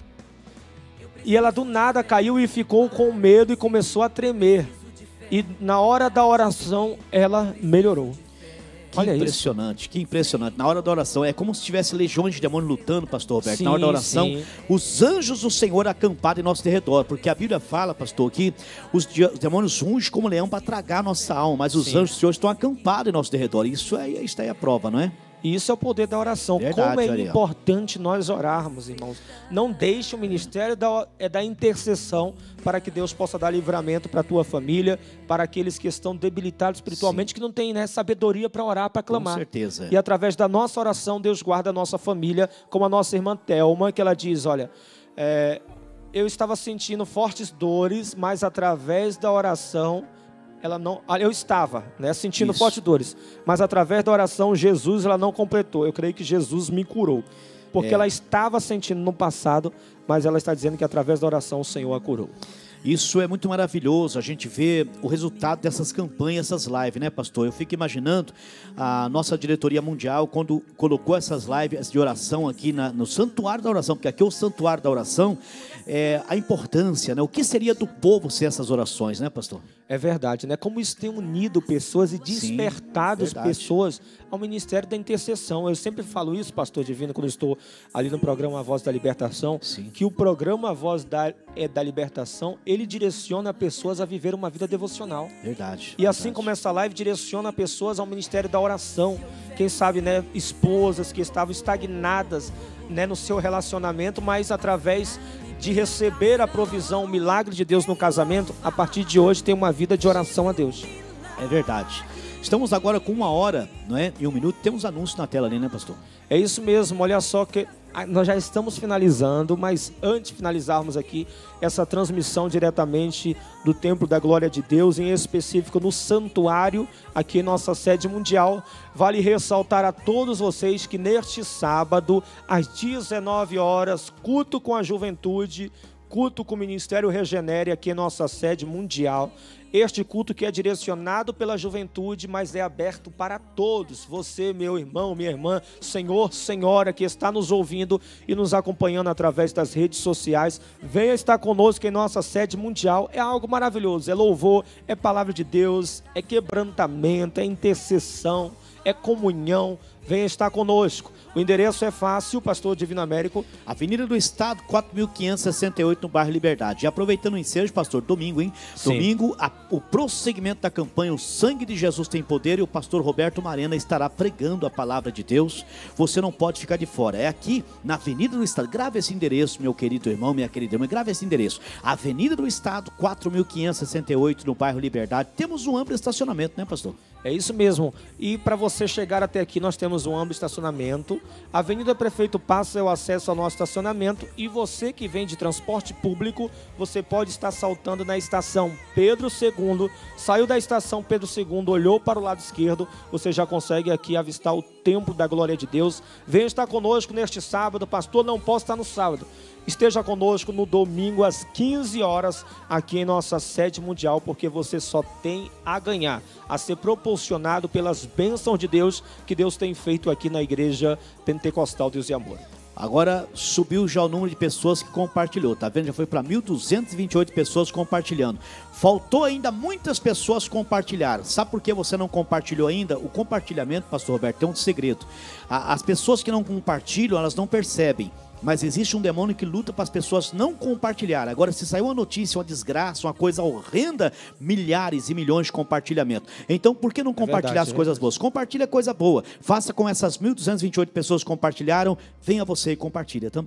[SPEAKER 3] e ela do nada caiu e ficou com medo e começou a tremer. E na hora da oração, ela melhorou.
[SPEAKER 4] Que
[SPEAKER 3] Olha
[SPEAKER 4] impressionante, isso. que impressionante. Na hora da oração, é como se tivesse legiões de demônios lutando, pastor Roberto.
[SPEAKER 3] Sim,
[SPEAKER 4] Na hora da oração,
[SPEAKER 3] sim.
[SPEAKER 4] os anjos do Senhor acampados em nosso derredor. Porque a Bíblia fala, pastor, que os demônios rugem como leão para tragar a nossa alma. Mas os sim. anjos do Senhor estão acampados em nosso derredor. Isso é, está aí a prova, não é?
[SPEAKER 3] E isso é o poder da oração.
[SPEAKER 4] Verdade,
[SPEAKER 3] Como é
[SPEAKER 4] Ariel.
[SPEAKER 3] importante nós orarmos, irmãos. Não deixe o ministério da, é da intercessão para que Deus possa dar livramento para a tua família, para aqueles que estão debilitados espiritualmente, Sim. que não têm, né, sabedoria para orar, para clamar.
[SPEAKER 4] Com certeza.
[SPEAKER 3] E através da nossa oração, Deus guarda a nossa família, como a nossa irmã Thelma, que ela diz, olha, é, eu estava sentindo fortes dores, mas através da oração... Ela não, eu estava, né, sentindo
[SPEAKER 4] Isso.
[SPEAKER 3] fortes dores, mas através da oração Jesus ela não completou. Eu creio que Jesus me curou, porque
[SPEAKER 4] É.
[SPEAKER 3] ela estava sentindo no passado, mas ela está dizendo que através da oração o Senhor a curou.
[SPEAKER 4] Isso é muito maravilhoso, a gente vê o resultado dessas campanhas, essas lives, né, pastor? Eu fico imaginando a nossa diretoria mundial, quando colocou essas lives de oração aqui na, no Santuário da Oração, porque aqui é o Santuário da Oração, é, a importância, né? O que seria do povo ser essas orações, né, pastor?
[SPEAKER 3] É verdade, né? Como isso tem unido pessoas e despertado
[SPEAKER 4] Sim,
[SPEAKER 3] pessoas ao ministério da intercessão. Eu sempre falo isso, pastor Divino, quando eu estou ali no programa A Voz da Libertação,
[SPEAKER 4] Sim.
[SPEAKER 3] que o programa A Voz da, é, da Libertação, ele direciona pessoas a viver uma vida devocional.
[SPEAKER 4] Verdade.
[SPEAKER 3] E assim
[SPEAKER 4] verdade.
[SPEAKER 3] como essa live direciona pessoas ao ministério da oração. Quem sabe, né, esposas que estavam estagnadas, né, no seu relacionamento, mas através de receber a provisão, o milagre de Deus no casamento, a partir de hoje tem uma vida de oração a Deus.
[SPEAKER 4] É verdade. Estamos agora com uma hora, não é? E um minuto. Temos anúncio na tela ali, né, pastor?
[SPEAKER 3] É isso mesmo, olha só que nós já estamos finalizando, mas antes de finalizarmos aqui essa transmissão diretamente do Templo da Glória de Deus, em específico no santuário, aqui em nossa sede mundial, vale ressaltar a todos vocês que neste sábado, às dezenove horas, culto com a juventude, culto com o Ministério Regenere aqui em nossa sede mundial. Este culto que é direcionado pela juventude, mas é aberto para todos. Você, meu irmão, minha irmã, senhor, senhora que está nos ouvindo e nos acompanhando através das redes sociais, venha estar conosco em nossa sede mundial. É algo maravilhoso, é louvor, é palavra de Deus, é quebrantamento, é intercessão, é comunhão. Venha estar conosco. O endereço é fácil, pastor Divino Américo.
[SPEAKER 4] Avenida do Estado, quatro mil quinhentos e sessenta e oito, no bairro Liberdade. E aproveitando o ensejo, pastor, domingo, hein?
[SPEAKER 3] Sim.
[SPEAKER 4] Domingo, a, o prosseguimento da campanha O Sangue de Jesus Tem Poder, e o pastor Roberto Marena estará pregando a palavra de Deus. Você não pode ficar de fora. É aqui, na Avenida do Estado. Grave esse endereço, meu querido irmão, minha querida irmã. Grave esse endereço. Avenida do Estado, quatro mil quinhentos e sessenta e oito, no bairro Liberdade. Temos um amplo estacionamento, né, pastor?
[SPEAKER 3] É isso mesmo. E para você chegar até aqui, nós temos um amplo estacionamento. A Avenida Prefeito Passa é o acesso ao nosso estacionamento. E você que vem de transporte público, você pode estar saltando na estação Pedro segundo. Saiu da estação Pedro segundo, olhou para o lado esquerdo, você já consegue aqui avistar o Templo da Glória de Deus. Venha estar conosco neste sábado. Pastor, não posso estar no sábado. Esteja conosco no domingo às quinze horas aqui em nossa sede mundial, porque você só tem a ganhar, a ser proporcionado pelas bênçãos de Deus que Deus tem feito aqui na Igreja Pentecostal Deus e Amor.
[SPEAKER 4] Agora subiu já o número de pessoas que compartilhou, tá vendo? Já foi para mil duzentas e vinte e oito pessoas compartilhando. Faltou ainda muitas pessoas compartilhar. Sabe por que você não compartilhou ainda? O compartilhamento, pastor Roberto, tem um segredo. As pessoas que não compartilham, elas não percebem. Mas existe um demônio que luta para as pessoas não compartilharem. Agora, se saiu uma notícia, uma desgraça, uma coisa horrenda, milhares e milhões de compartilhamento. Então, por que não compartilhar
[SPEAKER 3] verdade,
[SPEAKER 4] as coisas boas? Compartilha coisa boa. Faça como essas mil duzentas e vinte e oito pessoas compartilharam. Venha você e compartilha também.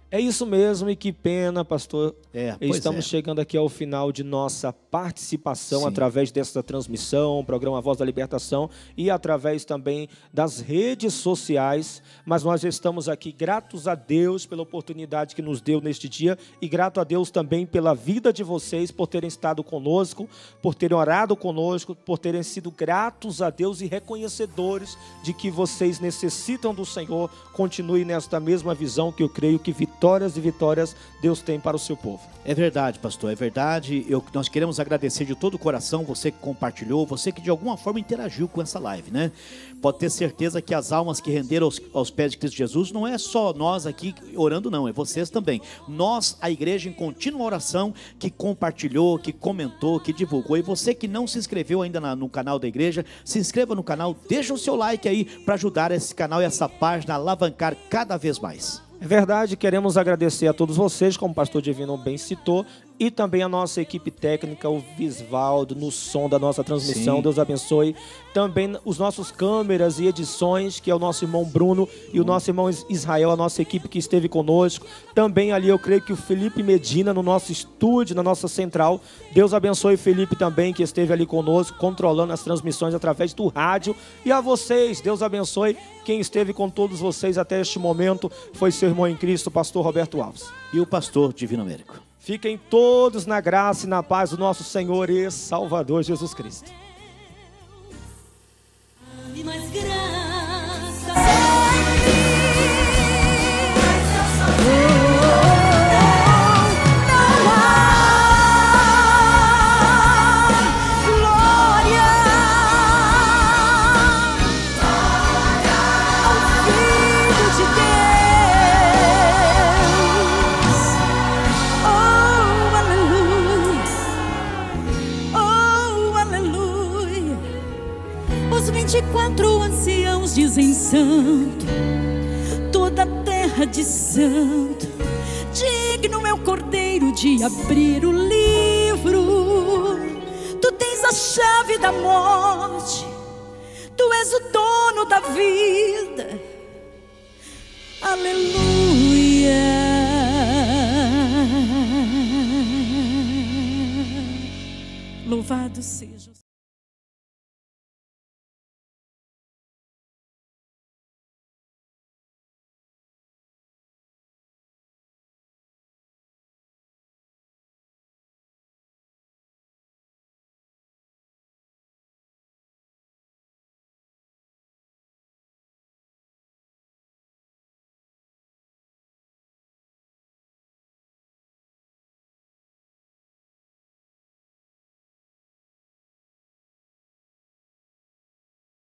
[SPEAKER 3] É isso mesmo, e que pena, pastor.
[SPEAKER 4] É, pois
[SPEAKER 3] Estamos
[SPEAKER 4] é.
[SPEAKER 3] chegando aqui ao final de nossa participação
[SPEAKER 4] Sim.
[SPEAKER 3] através dessa transmissão, programa Voz da Libertação, e através também das redes sociais. Mas nós estamos aqui gratos a Deus pela oportunidade que nos deu neste dia, e grato a Deus também pela vida de vocês, por terem estado conosco, por terem orado conosco, por terem sido gratos a Deus e reconhecedores de que vocês necessitam do Senhor. Continue nesta mesma visão, que eu creio que vitórias e vitórias Deus tem para o seu povo.
[SPEAKER 4] É verdade, pastor, é verdade. Eu, nós queremos agradecer de todo o coração você que compartilhou, você que de alguma forma interagiu com essa live, né? Pode ter certeza que as almas que renderam aos, aos pés de Cristo Jesus, não é só nós aqui orando, não, é vocês também. Nós, a igreja em contínua oração, que compartilhou, que comentou, que divulgou. E você que não se inscreveu ainda na, no canal da igreja, se inscreva no canal, deixa o seu like aí para ajudar esse canal e essa página a alavancar cada vez mais.
[SPEAKER 3] É verdade, queremos agradecer a todos vocês, como o pastor Divino bem citou, e também a nossa equipe técnica, o Visvaldo, no som da nossa transmissão. Sim. Deus abençoe. Também os nossos câmeras e edições, que é o nosso irmão Bruno e o nosso irmão Israel, a nossa equipe que esteve conosco. Também ali eu creio que o Felipe Medina, no nosso estúdio, na nossa central. Deus abençoe o Felipe também, que esteve ali conosco, controlando as transmissões através do rádio. E a vocês, Deus abençoe quem esteve com todos vocês até este momento. Foi seu irmão em Cristo, pastor Roberto Alves.
[SPEAKER 4] E o pastor Divino Américo.
[SPEAKER 3] Fiquem todos na graça e na paz do nosso Senhor e Salvador Jesus Cristo.
[SPEAKER 1] E mais graça. vinte e quatro anciãos dizem santo, toda a terra de santo. Digno é o Cordeiro de abrir o livro. Tu tens a chave da morte, tu és o dono da vida. Aleluia. Louvado seja